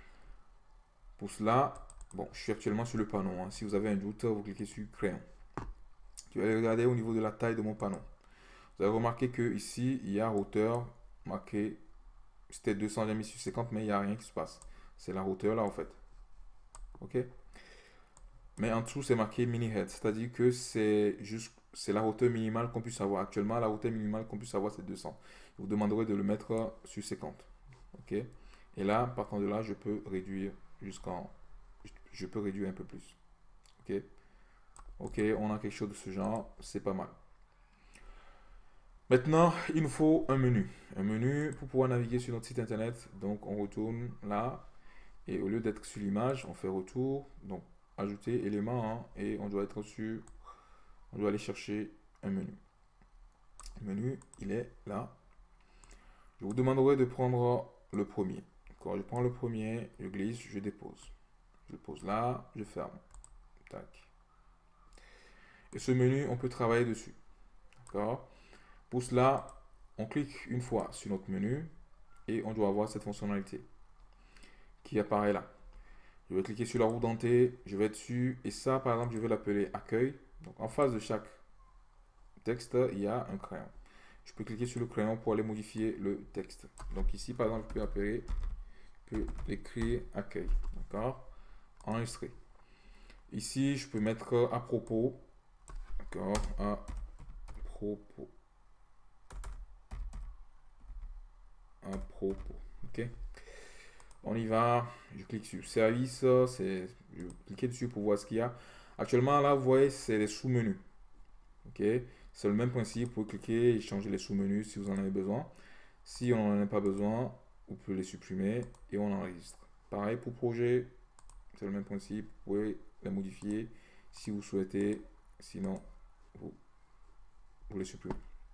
Speaker 1: Pour cela, bon, je suis actuellement sur le panneau. Hein. Si vous avez un doute, vous cliquez sur crayon. Je vais aller regarder au niveau de la taille de mon panneau. Vous avez remarqué que ici, il y a hauteur marqué. C'était 200, j'ai mis sur 50, mais il n'y a rien qui se passe. C'est la hauteur là en fait. Ok. Mais en dessous, c'est marqué mini head, c'est-à-dire que c'est la hauteur minimale qu'on puisse avoir. Actuellement, la hauteur minimale qu'on puisse avoir, c'est 200. Je vous demanderai de le mettre sur 50. Ok. Et là, partant de là, je peux réduire je peux réduire un peu plus. Ok. Ok, on a quelque chose de ce genre, c'est pas mal. Maintenant, il nous faut un menu. Un menu pour pouvoir naviguer sur notre site internet. Donc, on retourne là. Et au lieu d'être sur l'image, on fait retour. Donc, ajouter élément. Hein, et on doit être sur. On doit aller chercher un menu. Le menu, il est là. Je vous demanderai de prendre le premier. Quand je prends le premier, je glisse, je dépose. Je pose là, je ferme. Tac. Et ce menu, on peut travailler dessus. D'accord? Pour cela, on clique une fois sur notre menu et on doit avoir cette fonctionnalité qui apparaît là. Je vais cliquer sur la roue dentée, je vais dessus et ça, par exemple, je vais l'appeler accueil. Donc, en face de chaque texte, il y a un crayon. Je peux cliquer sur le crayon pour aller modifier le texte. Donc, ici, par exemple, je peux écrire accueil. D'accord? Enregistrer. Ici, je peux mettre à propos. D'accord? À propos. À propos. Ok? On y va. Je clique sur service. Je clique dessus pour voir ce qu'il y a. Actuellement, là, vous voyez, c'est les sous-menus. Ok. C'est le même principe. Vous pouvez cliquer et changer les sous-menus si vous en avez besoin. Si on n'en a pas besoin, vous pouvez les supprimer et on enregistre. Pareil pour projet. C'est le même principe. Vous pouvez les modifier si vous souhaitez. Sinon, vous les supprimez.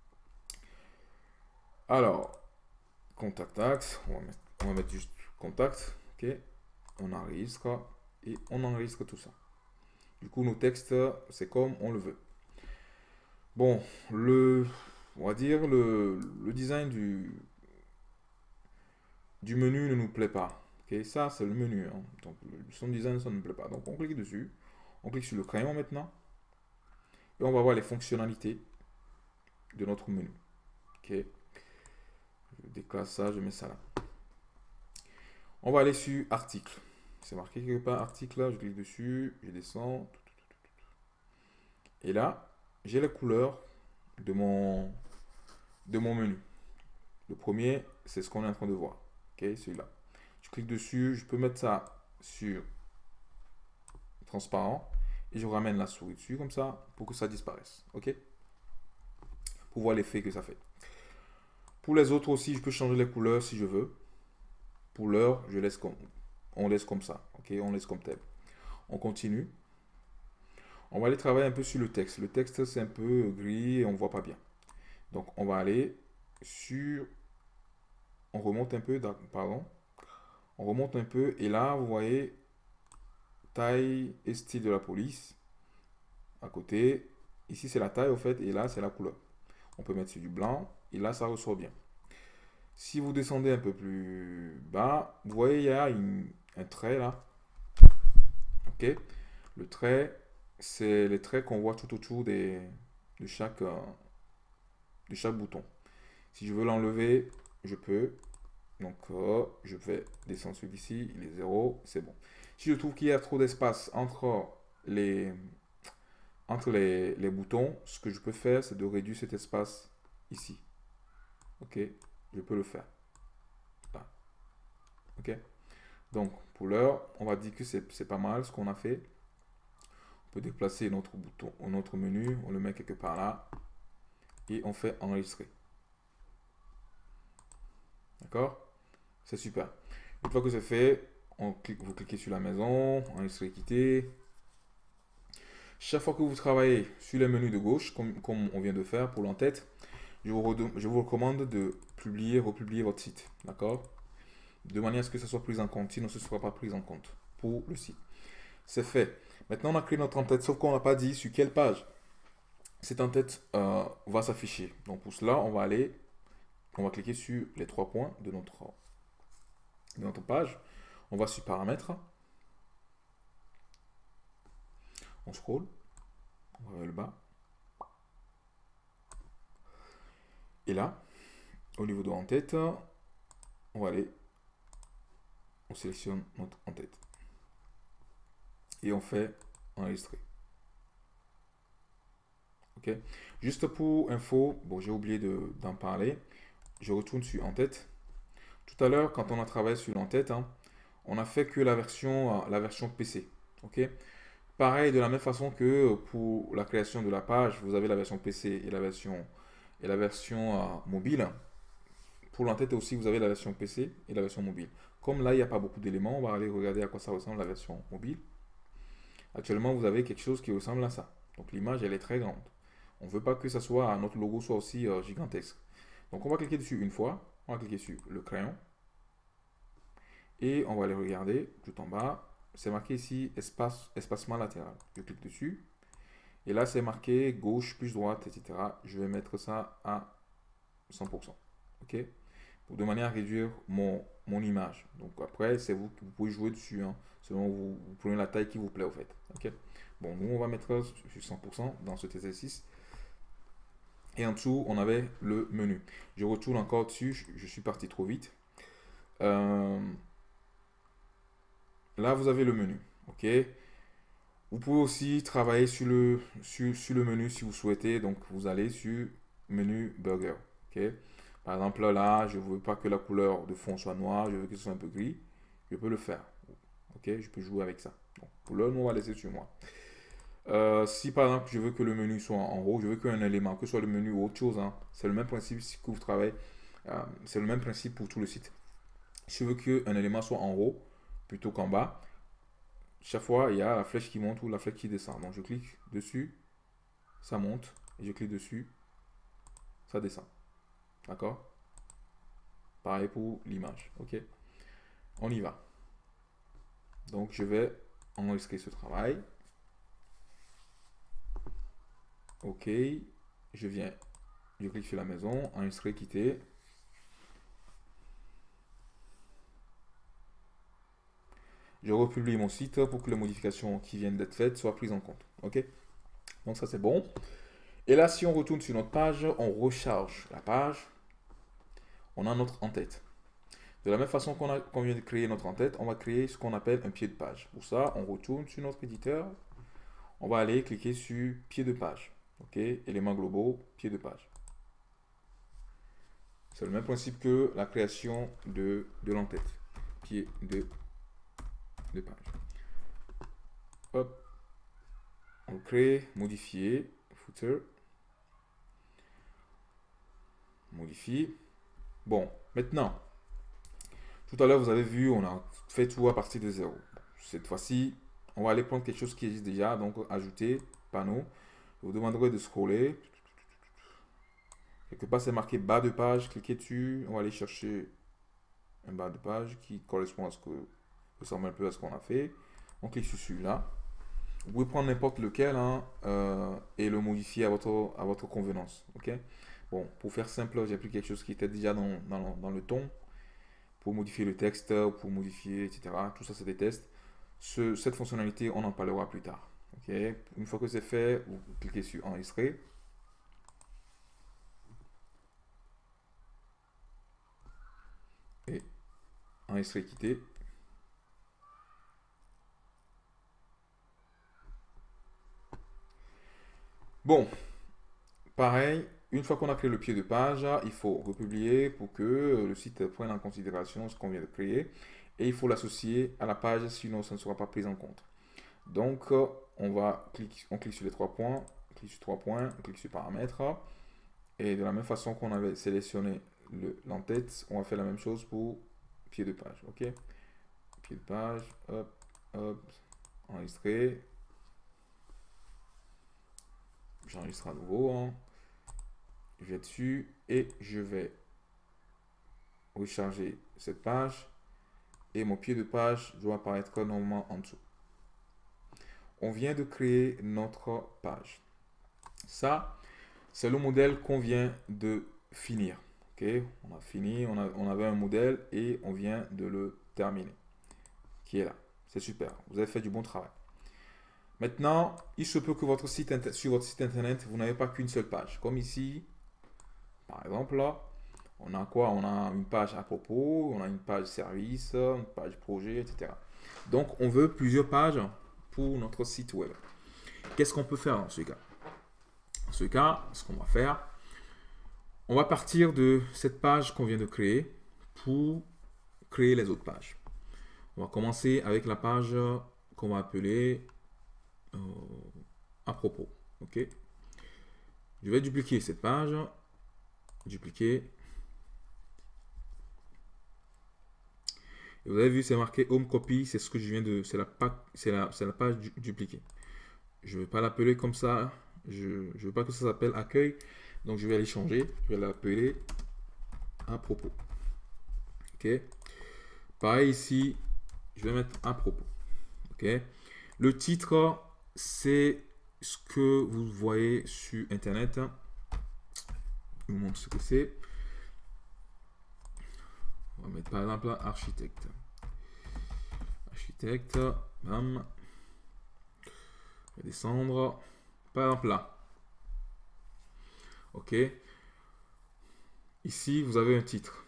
Speaker 1: Alors, contact axe. On va mettre juste contact. Ok. On enregistre et on enregistre tout ça. Du coup, nos textes, c'est comme on le veut. Bon, on va dire le design du menu ne nous plaît pas. Ok, ça, c'est le menu, hein. Donc, son design, ça ne nous plaît pas. Donc, on clique dessus. On clique sur le crayon maintenant. Et on va voir les fonctionnalités de notre menu. Ok. Je déclasse ça, je mets ça là. On va aller sur article. C'est marqué quelque part article là. Je clique dessus. Je descends. Et là, j'ai la couleur de mon menu. Le premier, c'est ce qu'on est en train de voir. Ok, celui-là. Je clique dessus. Je peux mettre ça sur transparent. Et je ramène la souris dessus comme ça pour que ça disparaisse. Ok. Pour voir l'effet que ça fait. Pour les autres aussi, je peux changer les couleurs si je veux. Pour l'heure, on laisse comme ça. Ok, on laisse comme tel. On continue. On va aller travailler un peu sur le texte. Le texte, c'est un peu gris et on ne voit pas bien. Donc, on va aller sur... On remonte un peu, pardon. On remonte un peu et là, vous voyez taille et style de la police. À côté, ici, c'est la taille, au fait, et là, c'est la couleur. On peut mettre sur du blanc et là, ça ressort bien. Si vous descendez un peu plus bas, vous voyez, il y a un trait là. Ok. Le trait, c'est les traits qu'on voit tout autour de chaque bouton. Si je veux l'enlever, je peux. Donc, je vais descendre celui-ci, il est 0, c'est bon. Si je trouve qu'il y a trop d'espace entre les boutons, ce que je peux faire, c'est de réduire cet espace ici. Ok, je peux le faire. Là. Ok. Donc, pour l'heure, on va dire que c'est pas mal ce qu'on a fait. On peut déplacer notre bouton, notre menu, on le met quelque part là. Et on fait enregistrer. D'accord? C'est super. Une fois que c'est fait, vous cliquez sur la maison, enregistrer, quitter. Chaque fois que vous travaillez sur les menus de gauche, comme on vient de faire pour l'entête, je vous recommande de republier votre site. D'accord? De manière à ce que ça soit pris en compte, sinon ce ne sera pas pris en compte pour le site. C'est fait. Maintenant, on a créé notre en-tête, sauf qu'on n'a pas dit sur quelle page cette en-tête va s'afficher. Donc, pour cela, on va cliquer sur les 3 points de notre page. On va sur paramètres. On scroll. On va vers le bas. Et là, au niveau de en-tête, on va aller, on sélectionne notre en-tête. Et on fait enregistrer. Ok. Juste pour info, bon, j'ai oublié d'en parler. Je retourne sur en-tête. Tout à l'heure, quand on a travaillé sur l'en-tête, hein, on a fait que la version PC. Ok. Pareil, de la même façon que pour la création de la page, vous avez la version PC et la version mobile. Pour l'entête aussi, vous avez la version PC et la version mobile. Comme là, il n'y a pas beaucoup d'éléments, on va aller regarder à quoi ça ressemble la version mobile. Actuellement, vous avez quelque chose qui ressemble à ça. Donc l'image, elle est très grande. On ne veut pas que ça soit, notre logo soit aussi gigantesque. Donc on va cliquer dessus une fois. On va cliquer sur le crayon. Et on va aller regarder tout en bas. C'est marqué ici espacement latéral. Je clique dessus. Et là, c'est marqué gauche plus droite, etc. Je vais mettre ça à 100%. OK? De manière à réduire mon image. Donc après, c'est vous pouvez jouer dessus, hein, selon vous prenez la taille qui vous plaît, au fait. OK? Bon, nous, on va mettre sur 100% dans cet exercice. Et en dessous, on avait le menu. Je retourne encore dessus. Je suis parti trop vite. Là, vous avez le menu. OK? Vous pouvez aussi travailler sur le menu si vous souhaitez. Donc, vous allez sur menu burger. OK? Par exemple, là, je ne veux pas que la couleur de fond soit noire. Je veux que ce soit un peu gris. Je peux le faire. Ok, je peux jouer avec ça. Donc, pour l'heure, on va laisser sur moi. Si par exemple je veux que le menu soit en haut, je veux qu'un élément, que ce soit le menu ou autre chose, hein, c'est le même principe si que vous travaillez, c'est le même principe pour tout le site. Si je veux qu'un élément soit en haut plutôt qu'en bas, chaque fois il y a la flèche qui monte ou la flèche qui descend. Donc je clique dessus, ça monte, et je clique dessus, ça descend. D'accord? Pareil pour l'image. Ok? On y va. Donc je vais enregistrer ce travail. Ok, je clique sur la maison, enregistrer, quitter. Je republie mon site pour que les modifications qui viennent d'être faites soient prises en compte. Ok, donc ça c'est bon. Et là, si on retourne sur notre page, on recharge la page. On a notre en-tête. De la même façon qu'on vient de créer notre en-tête, on va créer ce qu'on appelle un pied de page. Pour ça, on retourne sur notre éditeur. On va aller cliquer sur pied de page. Ok, éléments globaux, pied de page. C'est le même principe que la création de l'en-tête. Pied de page. Hop. On crée, modifier, footer. Modifie. Bon, maintenant, tout à l'heure, vous avez vu, on a fait tout à partir de 0. Cette fois-ci, on va aller prendre quelque chose qui existe déjà, donc ajouter, panneau. Je vous demanderai de scroller. Quelque part, c'est marqué bas de page, cliquez dessus. On va aller chercher un bas de page qui correspond à ce que ressemble un peu à ce qu'on a fait. On clique sur celui-là. Vous pouvez prendre n'importe lequel hein, et le modifier à votre convenance. Ok. Bon, pour faire simple, j'ai pris quelque chose qui était déjà dans le ton. Pour modifier le texte, pour modifier, etc. Tout ça, c'est des tests. Cette fonctionnalité, on en parlera plus tard. Ok. Une fois que c'est fait, vous cliquez sur enregistrer. Et enregistrer, quitter. Bon, pareil, une fois qu'on a créé le pied de page, il faut republier pour que le site prenne en considération ce qu'on vient de créer. Et il faut l'associer à la page, sinon ça ne sera pas pris en compte. Donc, on clique sur les 3 points, on clique sur 3 points, on clique sur paramètres. Et de la même façon qu'on avait sélectionné l'en-tête, on va faire la même chose pour pied de page. Ok, pied de page, hop, hop, enregistrer. J'enregistre à nouveau. Hein. Je vais dessus et je vais recharger cette page. Et mon pied de page doit apparaître normalement en dessous. On vient de créer notre page. Ça, c'est le modèle qu'on vient de finir. Ok, on a fini, on avait un modèle et on vient de le terminer. Qui est là. C'est super. Vous avez fait du bon travail. Maintenant, il se peut que sur votre site internet, vous n'avez pas qu'une seule page. Comme ici, par exemple, là, on a quoi? On a une page à propos, on a une page service, une page projet, etc. Donc, on veut plusieurs pages pour notre site web. Qu'est-ce qu'on peut faire dans ce cas? Dans ce cas, ce qu'on va faire, on va partir de cette page qu'on vient de créer pour créer les autres pages. On va commencer avec la page qu'on va appeler à propos. Ok. Je vais dupliquer cette page. Dupliquer. Et vous avez vu, c'est marqué Home Copy. C'est ce que je viens de. C'est la page dupliquée. Je ne vais pas l'appeler comme ça. Je ne veux pas que ça s'appelle accueil. Donc je vais aller changer. Je vais l'appeler à propos. Ok. Pareil ici. Je vais mettre à propos. Ok. Le titre, c'est ce que vous voyez sur Internet. Je vous montre ce que c'est. On va mettre par exemple architecte. Architecte. Bam. Je vais descendre. Par exemple là. Ok. Ici, vous avez un titre.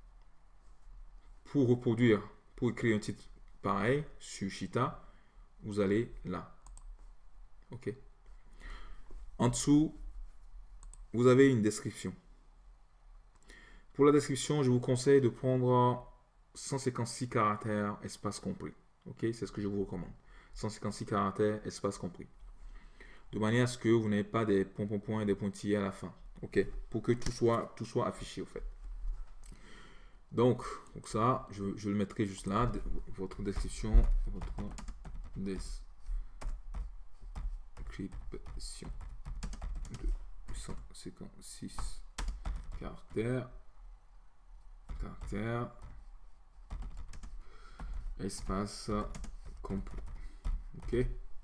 Speaker 1: Pour reproduire, pour écrire un titre pareil sur Cheetah, vous allez là. Ok. En dessous, vous avez une description. Pour la description, je vous conseille de prendre 156 caractères, espace compris. Ok, c'est ce que je vous recommande. 156 caractères, espace compris. De manière à ce que vous n'ayez pas des points et des pointillés à la fin. Ok, pour que tout soit affiché, au fait. Donc ça, je le mettrai juste là, votre description, votre description de 156 caractères, espace complet. Ok.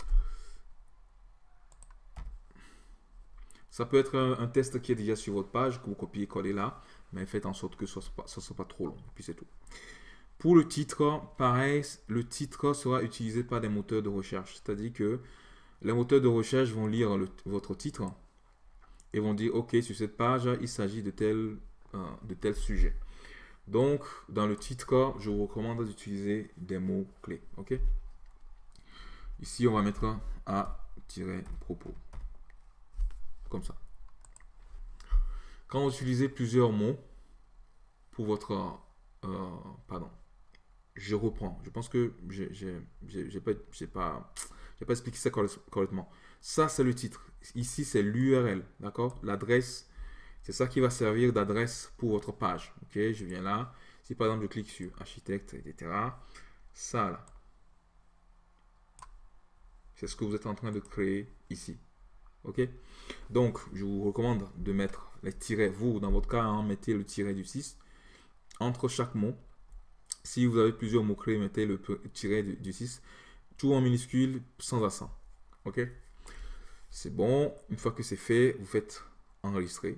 Speaker 1: Ça peut être un test qui est déjà sur votre page, que vous copiez-collez là, mais faites en sorte que ça ne soit pas trop long, et puis c'est tout. Pour le titre, pareil, le titre sera utilisé par des moteurs de recherche. C'est-à-dire que les moteurs de recherche vont lire votre titre et vont dire, OK, sur cette page, il s'agit de tel sujet. Donc, dans le titre, je vous recommande d'utiliser des mots-clés. OK? Ici, on va mettre A-propos. Comme ça. Quand vous utilisez plusieurs mots pour votre... pardon. Je reprends. Je pense que j'ai pas expliqué ça correctement. Ça, c'est le titre. Ici, c'est l'URL. D'accord? L'adresse. C'est ça qui va servir d'adresse pour votre page. Ok? Je viens là. Si par exemple, je clique sur architecte, etc. Ça, là. C'est ce que vous êtes en train de créer ici. Ok? Donc, je vous recommande de mettre les tirets. Vous, dans votre cas, hein, mettez le tiret du 6 entre chaque mot. Si vous avez plusieurs mots-clés, mettez le tiret du 6. Tout en minuscule, sans accent. Ok? C'est bon. Une fois que c'est fait, vous faites enregistrer.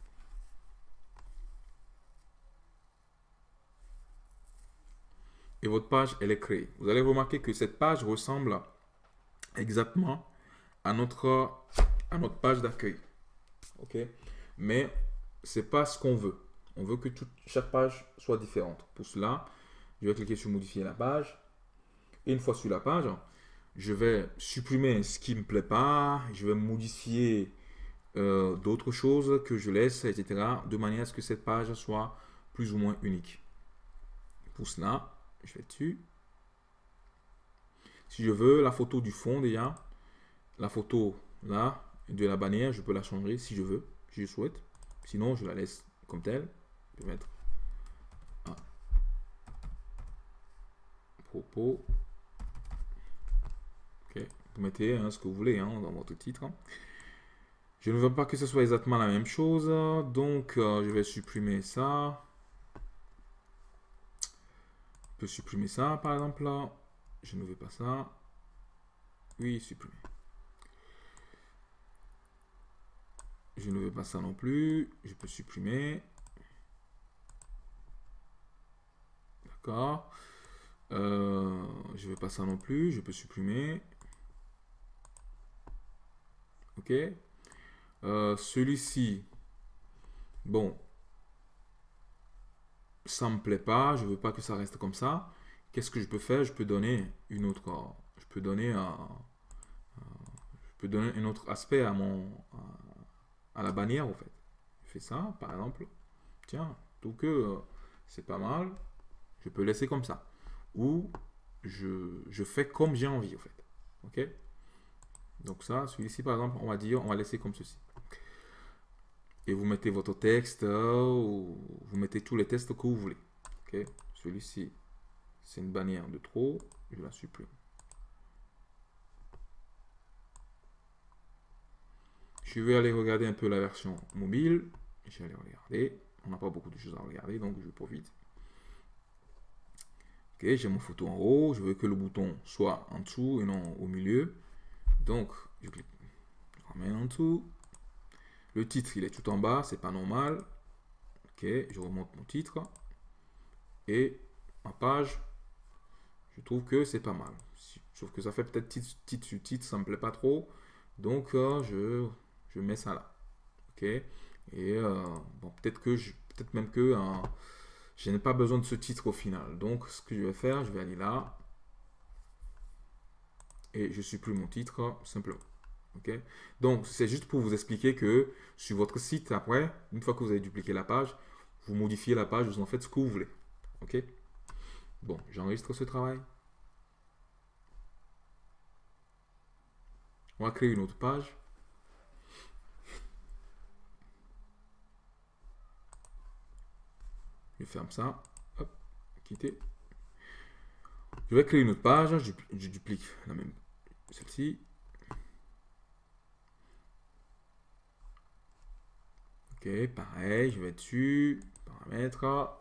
Speaker 1: Et votre page, elle est créée. Vous allez remarquer que cette page ressemble exactement à notre page d'accueil. Ok? Mais c'est pas ce qu'on veut. On veut que chaque page soit différente. Pour cela, je vais cliquer sur modifier la page. Et une fois sur la page, je vais supprimer ce qui ne me plaît pas. Je vais modifier d'autres choses que je laisse, etc. De manière à ce que cette page soit plus ou moins unique. Pour cela, je vais dessus. Si je veux la photo du fond déjà, la photo là de la bannière, je peux la changer si je veux, si je souhaite. Sinon, je la laisse comme telle. Je vais mettre un propos. Ok, vous mettez ce que vous voulez dans votre titre. Je ne veux pas que ce soit exactement la même chose, donc je vais supprimer ça. Je peux supprimer ça par exemple là. Je ne veux pas ça. Oui, supprimer. Je ne veux pas ça non plus. Je peux supprimer. D'accord. Je ne veux pas ça non plus. Je peux supprimer. Ok. Celui-ci. Bon. Ça me plaît pas. Je veux pas que ça reste comme ça. Qu'est-ce que je peux faire? Je peux donner une autre. Je peux donner un autre aspect à la bannière en fait. Je fais ça par exemple. Tiens, tout que c'est pas mal. Je peux laisser comme ça. Ou je fais comme j'ai envie en fait. Ok? Donc ça, celui-ci par exemple, on va laisser comme ceci. Et vous mettez votre texte ou vous mettez tous les textes que vous voulez. Ok? Celui-ci, c'est une bannière de trop. Je la supprime. Je vais aller regarder un peu la version mobile. Je vais aller regarder. On n'a pas beaucoup de choses à regarder, donc je profite. Ok, j'ai mon photo en haut. Je veux que le bouton soit en dessous et non au milieu. Donc, je clique. Je ramène en dessous. Le titre, il est tout en bas. C'est pas normal. Ok, je remonte mon titre. Et ma page, je trouve que c'est pas mal. Sauf que ça fait peut-être titre sur titre, ça me plaît pas trop. Donc, je mets ça là. Ok. Et bon, peut-être même que je n'ai pas besoin de ce titre au final. Donc, ce que je vais faire, je vais aller là. Et je supprime mon titre simplement. Ok. Donc, c'est juste pour vous expliquer que sur votre site, après, une fois que vous avez dupliqué la page, vous modifiez la page, vous en faites ce que vous voulez. Ok. Bon, j'enregistre ce travail. On va créer une autre page. Je ferme ça. Hop, quitter. Je vais créer une autre page. Je duplique la même, celle-ci. Ok, pareil, je vais dessus. Paramètres.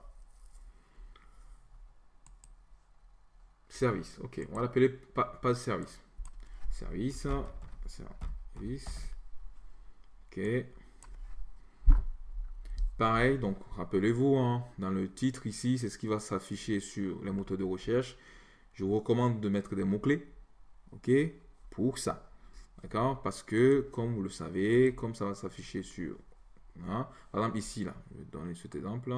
Speaker 1: Service. Ok, on va l'appeler page service. Service. Ok. Pareil, donc rappelez-vous, hein, dans le titre ici, c'est ce qui va s'afficher sur les moteurs de recherche. Je vous recommande de mettre des mots-clés, ok, pour ça. D'accord? Parce que, comme vous le savez, comme ça va s'afficher sur... Hein, par exemple, ici, là, je vais donner cet exemple.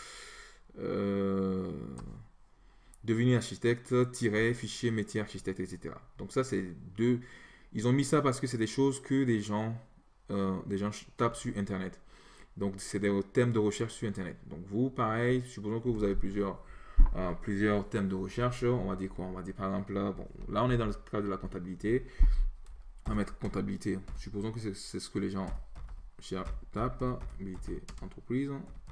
Speaker 1: Devenir architecte, fichier métier architecte, etc. Donc ça, c'est deux... Ils ont mis ça parce que c'est des choses que des gens tapent sur Internet. Donc, c'est des thèmes de recherche sur Internet. Donc, vous, pareil, supposons que vous avez plusieurs thèmes de recherche. On va dire quoi? On va dire par exemple, là, bon, là, on est dans le cadre de la comptabilité. On va mettre comptabilité. Supposons que c'est ce que les gens tapent. Comptabilité entreprise.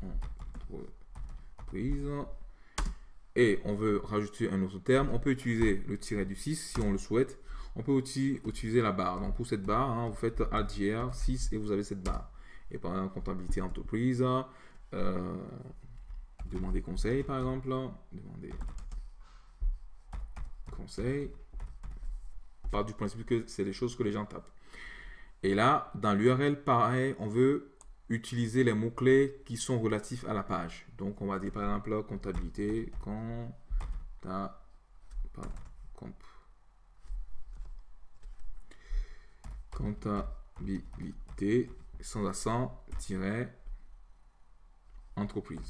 Speaker 1: Et on veut rajouter un autre terme. On peut utiliser le tiret du 6 si on le souhaite. On peut aussi utiliser la barre. Donc, pour cette barre, hein, vous faites Alt-GR 6 et vous avez cette barre. Et par exemple, comptabilité entreprise, demander conseil par exemple, demander conseil, part du principe que c'est des choses que les gens tapent. Et là, dans l'URL, pareil, on veut utiliser les mots-clés qui sont relatifs à la page. Donc, on va dire par exemple comptabilité, comptabilité, sans accent, entreprise.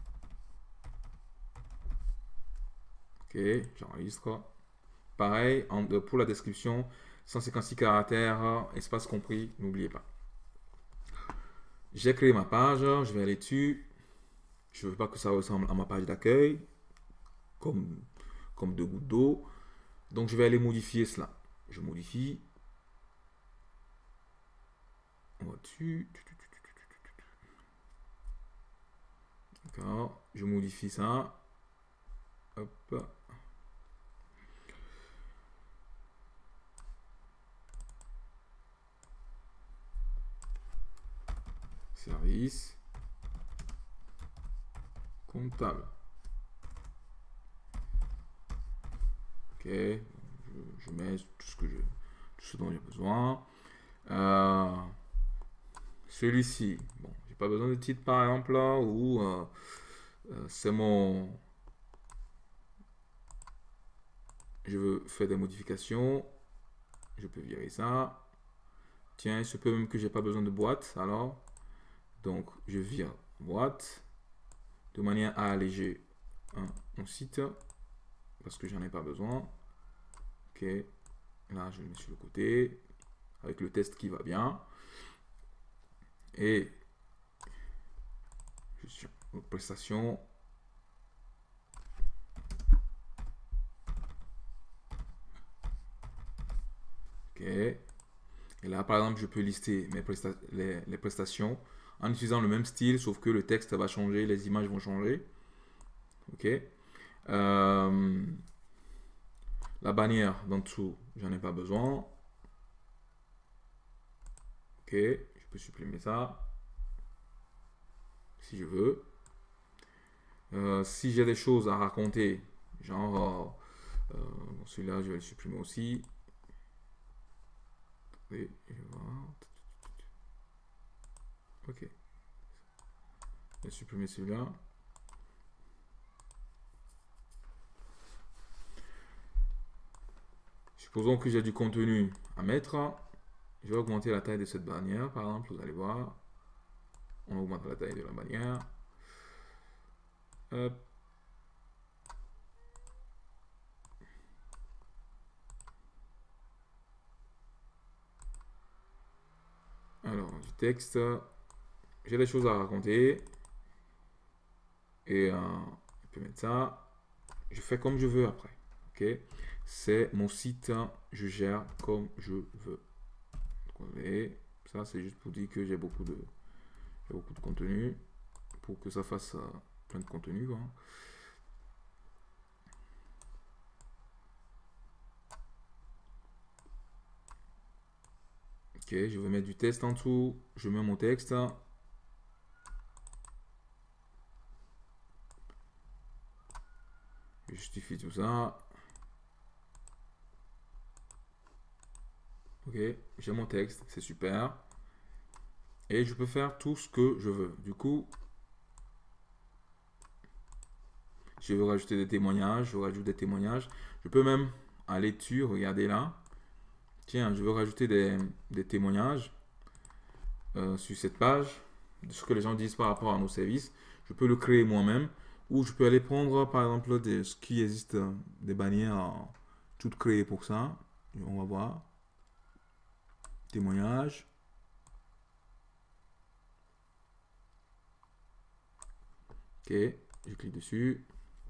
Speaker 1: Ok, j'enregistre. Pareil, pour la description, 156 caractères, espace compris, n'oubliez pas. J'ai créé ma page, je vais aller dessus. Je ne veux pas que ça ressemble à ma page d'accueil, comme deux gouttes d'eau. Donc, je vais aller modifier cela. Je modifie. On va dessus. D'accord. Je modifie ça. Hop. Service. Comptable. Ok. Je mets tout ce dont j'ai besoin. Celui-ci. Bon, j'ai pas besoin de titre par exemple là, ou c'est mon... Je veux faire des modifications. Je peux virer ça. Tiens, il se peut même que j'ai pas besoin de boîte. Alors, donc je vire boîte de manière à alléger mon site parce que j'en ai pas besoin. Ok, là je le mets sur le côté avec le test qui va bien. Et gestion prestation. Ok. Et là, par exemple, je peux lister les prestations en utilisant le même style, sauf que le texte va changer, les images vont changer. Ok. La bannière d'en dessous, j'en ai pas besoin. Ok. Je peux supprimer ça si je veux. Si j'ai des choses à raconter, genre celui-là, je vais le supprimer aussi. Et voilà. Ok. Je vais supprimer celui-là. Supposons que j'ai du contenu à mettre. Je vais augmenter la taille de cette bannière, par exemple, vous allez voir. On augmente la taille de la bannière. Hop. Alors, du texte. J'ai des choses à raconter. Et je peux mettre ça. je fais comme je veux après. Ok, c'est mon site, je gère comme je veux. Et ça, c'est juste pour dire que j'ai beaucoup de contenu, pour que ça fasse plein de contenu, quoi. Ok, je vais mettre du test en dessous. Je mets mon texte. Je justifie tout ça. Ok, j'ai mon texte, c'est super. Et je peux faire tout ce que je veux. Du coup, je veux rajouter des témoignages. Je rajoute des témoignages. Je peux même aller dessus, regardez là. Tiens, je veux rajouter des témoignages sur cette page de ce que les gens disent par rapport à nos services. Je peux le créer moi-même ou je peux aller prendre par exemple ce qui existe, des bannières toutes créées pour ça. On va voir. Témoignages. Ok, je clique dessus.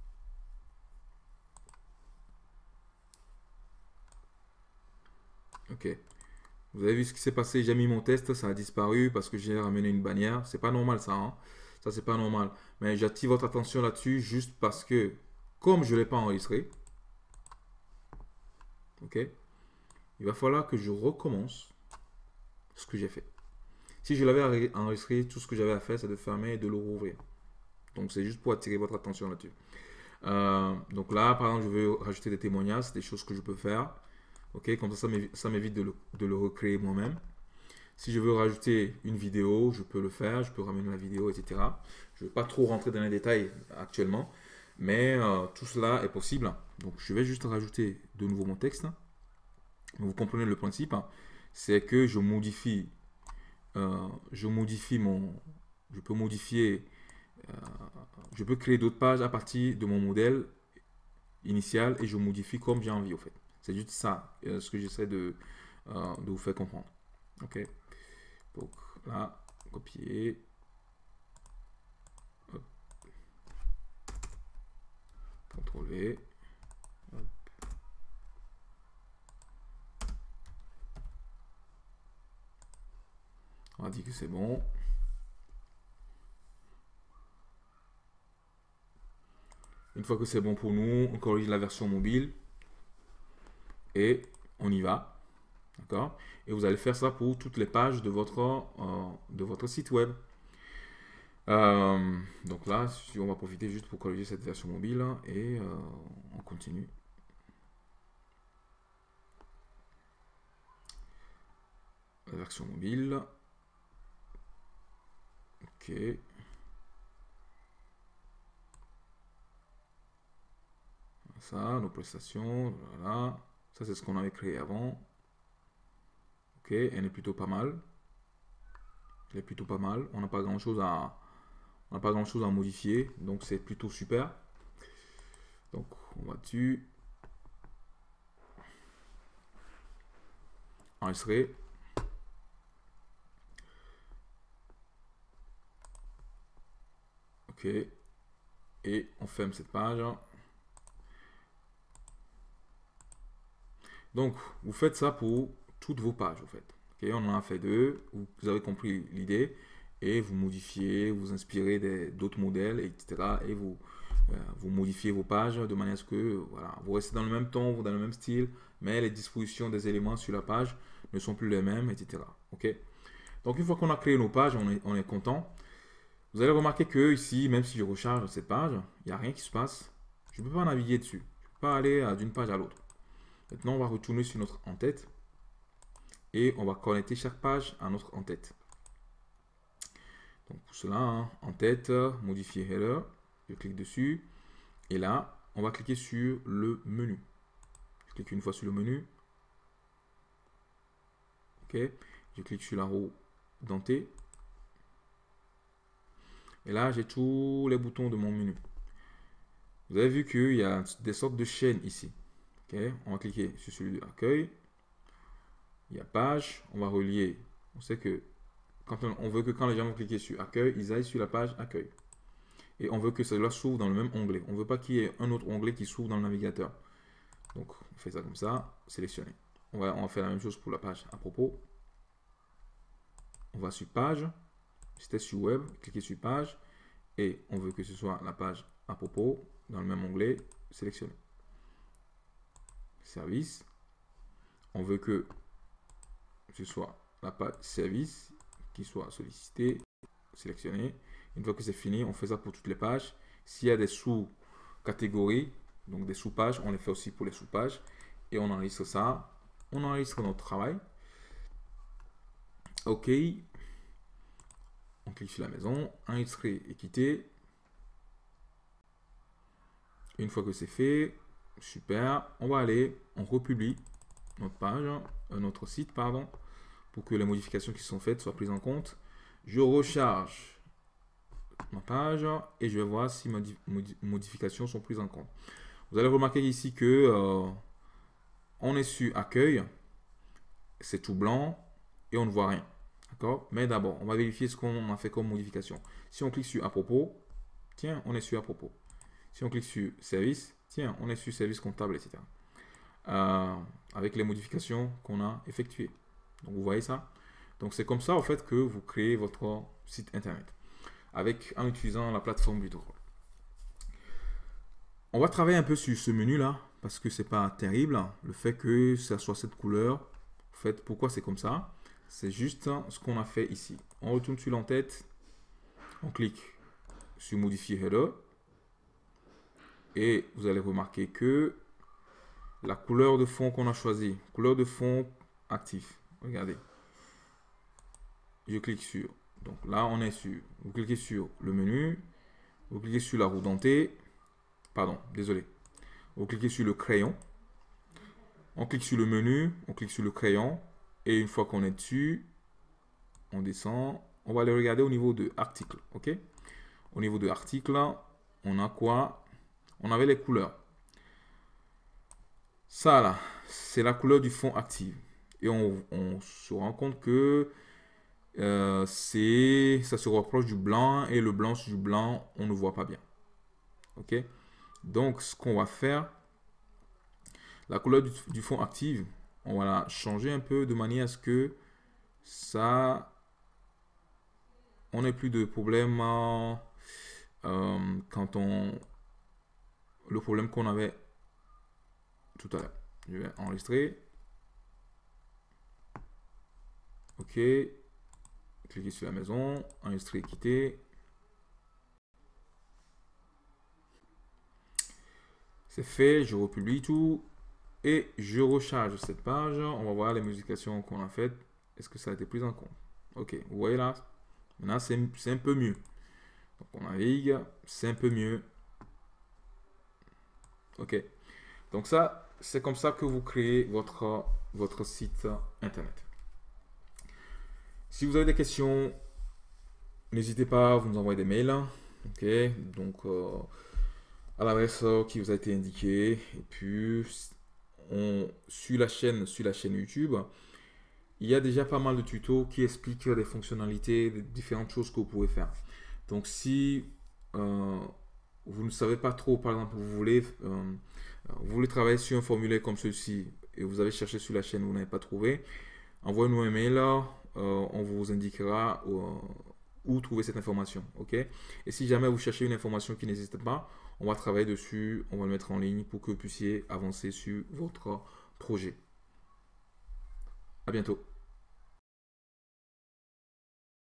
Speaker 1: Ok. Vous avez vu ce qui s'est passé, j'ai mis mon test, ça a disparu parce que j'ai ramené une bannière. C'est pas normal ça, hein. Ça, c'est pas normal. Mais j'attire votre attention là-dessus juste parce que, comme je ne l'ai pas enregistré, ok, il va falloir que je recommence ce que j'ai fait. Si je l'avais enregistré, tout ce que j'avais à faire, c'est de fermer et de le rouvrir. Donc, c'est juste pour attirer votre attention là-dessus. Donc là, par exemple, je veux rajouter des témoignages, c'est des choses que je peux faire. Ok, comme ça m'évite de le recréer moi-même. Si je veux rajouter une vidéo, je peux le faire, je peux ramener la vidéo, etc. Je ne vais pas trop rentrer dans les détails actuellement, mais tout cela est possible. Donc je vais juste rajouter de nouveau mon texte. Vous comprenez le principe, hein. C'est que je modifie je peux modifier, euh, je peux créer d'autres pages à partir de mon modèle initial et je modifie comme j'ai envie, au fait. C'est juste ça, ce que j'essaie de vous faire comprendre. Ok. Donc là, copier. Hop. CTRL V. Hop. On a dit que c'est bon. Une fois que c'est bon pour nous, on corrige la version mobile et on y va. D'accord? Et vous allez faire ça pour toutes les pages de votre site web. Donc là, on va profiter juste pour corriger cette version mobile et on continue. La version mobile. Ok. Ça, nos prestations, voilà. Ça, c'est ce qu'on avait créé avant. Ok, elle est plutôt pas mal. Elle est plutôt pas mal. On n'a pas grand-chose à modifier, donc c'est plutôt super. Donc, on va dessus. Enregistrer. Ok. Et on ferme cette page. Donc, vous faites ça pour toutes vos pages, en fait. Ok, on en a fait deux. Vous avez compris l'idée. Et vous modifiez, vous inspirez d'autres modèles, etc. Et vous modifiez vos pages de manière à ce que voilà, vous restez dans le même ton, dans le même style, mais les dispositions des éléments sur la page ne sont plus les mêmes, etc. Ok. Donc, une fois qu'on a créé nos pages, on est content. Vous allez remarquer que ici, même si je recharge cette page, il n'y a rien qui se passe. Je ne peux pas naviguer dessus. Je ne peux pas aller d'une page à l'autre. Maintenant, on va retourner sur notre en-tête et on va connecter chaque page à notre en-tête. Donc pour cela, hein, en-tête, modifier header, je clique dessus et là, on va cliquer sur le menu. Je clique une fois sur le menu. Ok, je clique sur la roue dentée. Et là, j'ai tous les boutons de mon menu. Vous avez vu qu'il y a des sortes de chaînes ici. Ok, on va cliquer sur celui d'accueil. Il y a page, on va relier. On sait que quand on veut que quand les gens vont cliquer sur accueil, ils aillent sur la page accueil. et on veut que cela s'ouvre dans le même onglet. On ne veut pas qu'il y ait un autre onglet qui s'ouvre dans le navigateur. Donc, on fait ça comme ça, sélectionner. On va faire la même chose pour la page à propos. On va sur page, c'était sur web, cliquez sur page, et on veut que ce soit la page à propos, dans le même onglet, sélectionner. Service. On veut que ce soit la page service qui soit sollicité, sélectionné. Une fois que c'est fini, on fait ça pour toutes les pages. S'il y a des sous-catégories, donc des sous-pages, on les fait aussi pour les sous-pages. Et on enregistre ça. On enregistre notre travail. OK. On clique sur la maison, enregistrer et quitter. Une fois que c'est fait, super, on va aller, on republie notre page, notre site, pardon, pour que les modifications qui sont faites soient prises en compte. Je recharge ma page et je vais voir si mes modifications sont prises en compte. Vous allez remarquer ici que on est sur accueil, c'est tout blanc et on ne voit rien. D'accord? Mais d'abord, on va vérifier ce qu'on a fait comme modification. Si on clique sur à propos, tiens, on est sur à propos. Si on clique sur service, tiens, on est sur service comptable, etc. Avec les modifications qu'on a effectuées. Donc, vous voyez ça? Donc, c'est comme ça, en fait, que vous créez votre site internet en utilisant la plateforme Buildroll. On va travailler un peu sur ce menu-là parce que c'est pas terrible. Le fait que ça soit cette couleur, en fait, pourquoi c'est comme ça? C'est juste ce qu'on a fait ici. On retourne sur l'entête, on clique sur modifier header et vous allez remarquer que la couleur de fond qu'on a choisi, couleur de fond actif, regardez, je clique sur, donc là on est sur, vous cliquez sur le menu, vous cliquez sur la roue dentée, pardon, désolé, vous cliquez sur le crayon, on clique sur le menu, on clique sur le crayon, et une fois qu'on est dessus, on descend, on va aller regarder au niveau de article, ok? Au niveau de article, on a quoi? On avait les couleurs. Ça là, c'est la couleur du fond active. Et on se rend compte que ça se rapproche du blanc et le blanc sur du blanc, on ne voit pas bien. Ok? Donc, ce qu'on va faire, la couleur du fond active, on va la changer un peu de manière à ce que ça, on n'ait plus de problème quand le problème qu'on avait tout à l'heure. Je vais enregistrer. OK. Cliquez sur la maison, enregistrer, quitter. C'est fait, je republie tout et je recharge cette page. On va voir les modifications qu'on a faites. Est-ce que ça a été pris en compte? OK, vous voyez là, maintenant c'est un peu mieux. Donc on navigue, c'est un peu mieux. OK, donc ça, c'est comme ça que vous créez votre site internet. Si vous avez des questions, n'hésitez pas, vous nous envoyez des mails. OK, donc à l'adresse qui vous a été indiquée. Et puis, sur la chaîne YouTube, il y a déjà pas mal de tutos qui expliquent les fonctionnalités, les différentes choses que vous pouvez faire. Donc, si vous ne savez pas trop, par exemple, vous voulez travailler sur un formulaire comme celui-ci et vous avez cherché sur la chaîne, vous n'avez pas trouvé, envoyez-nous un mail, on vous indiquera où trouver cette information. OK? Et si jamais vous cherchez une information qui n'existe pas, on va travailler dessus, on va le mettre en ligne pour que vous puissiez avancer sur votre projet. À bientôt.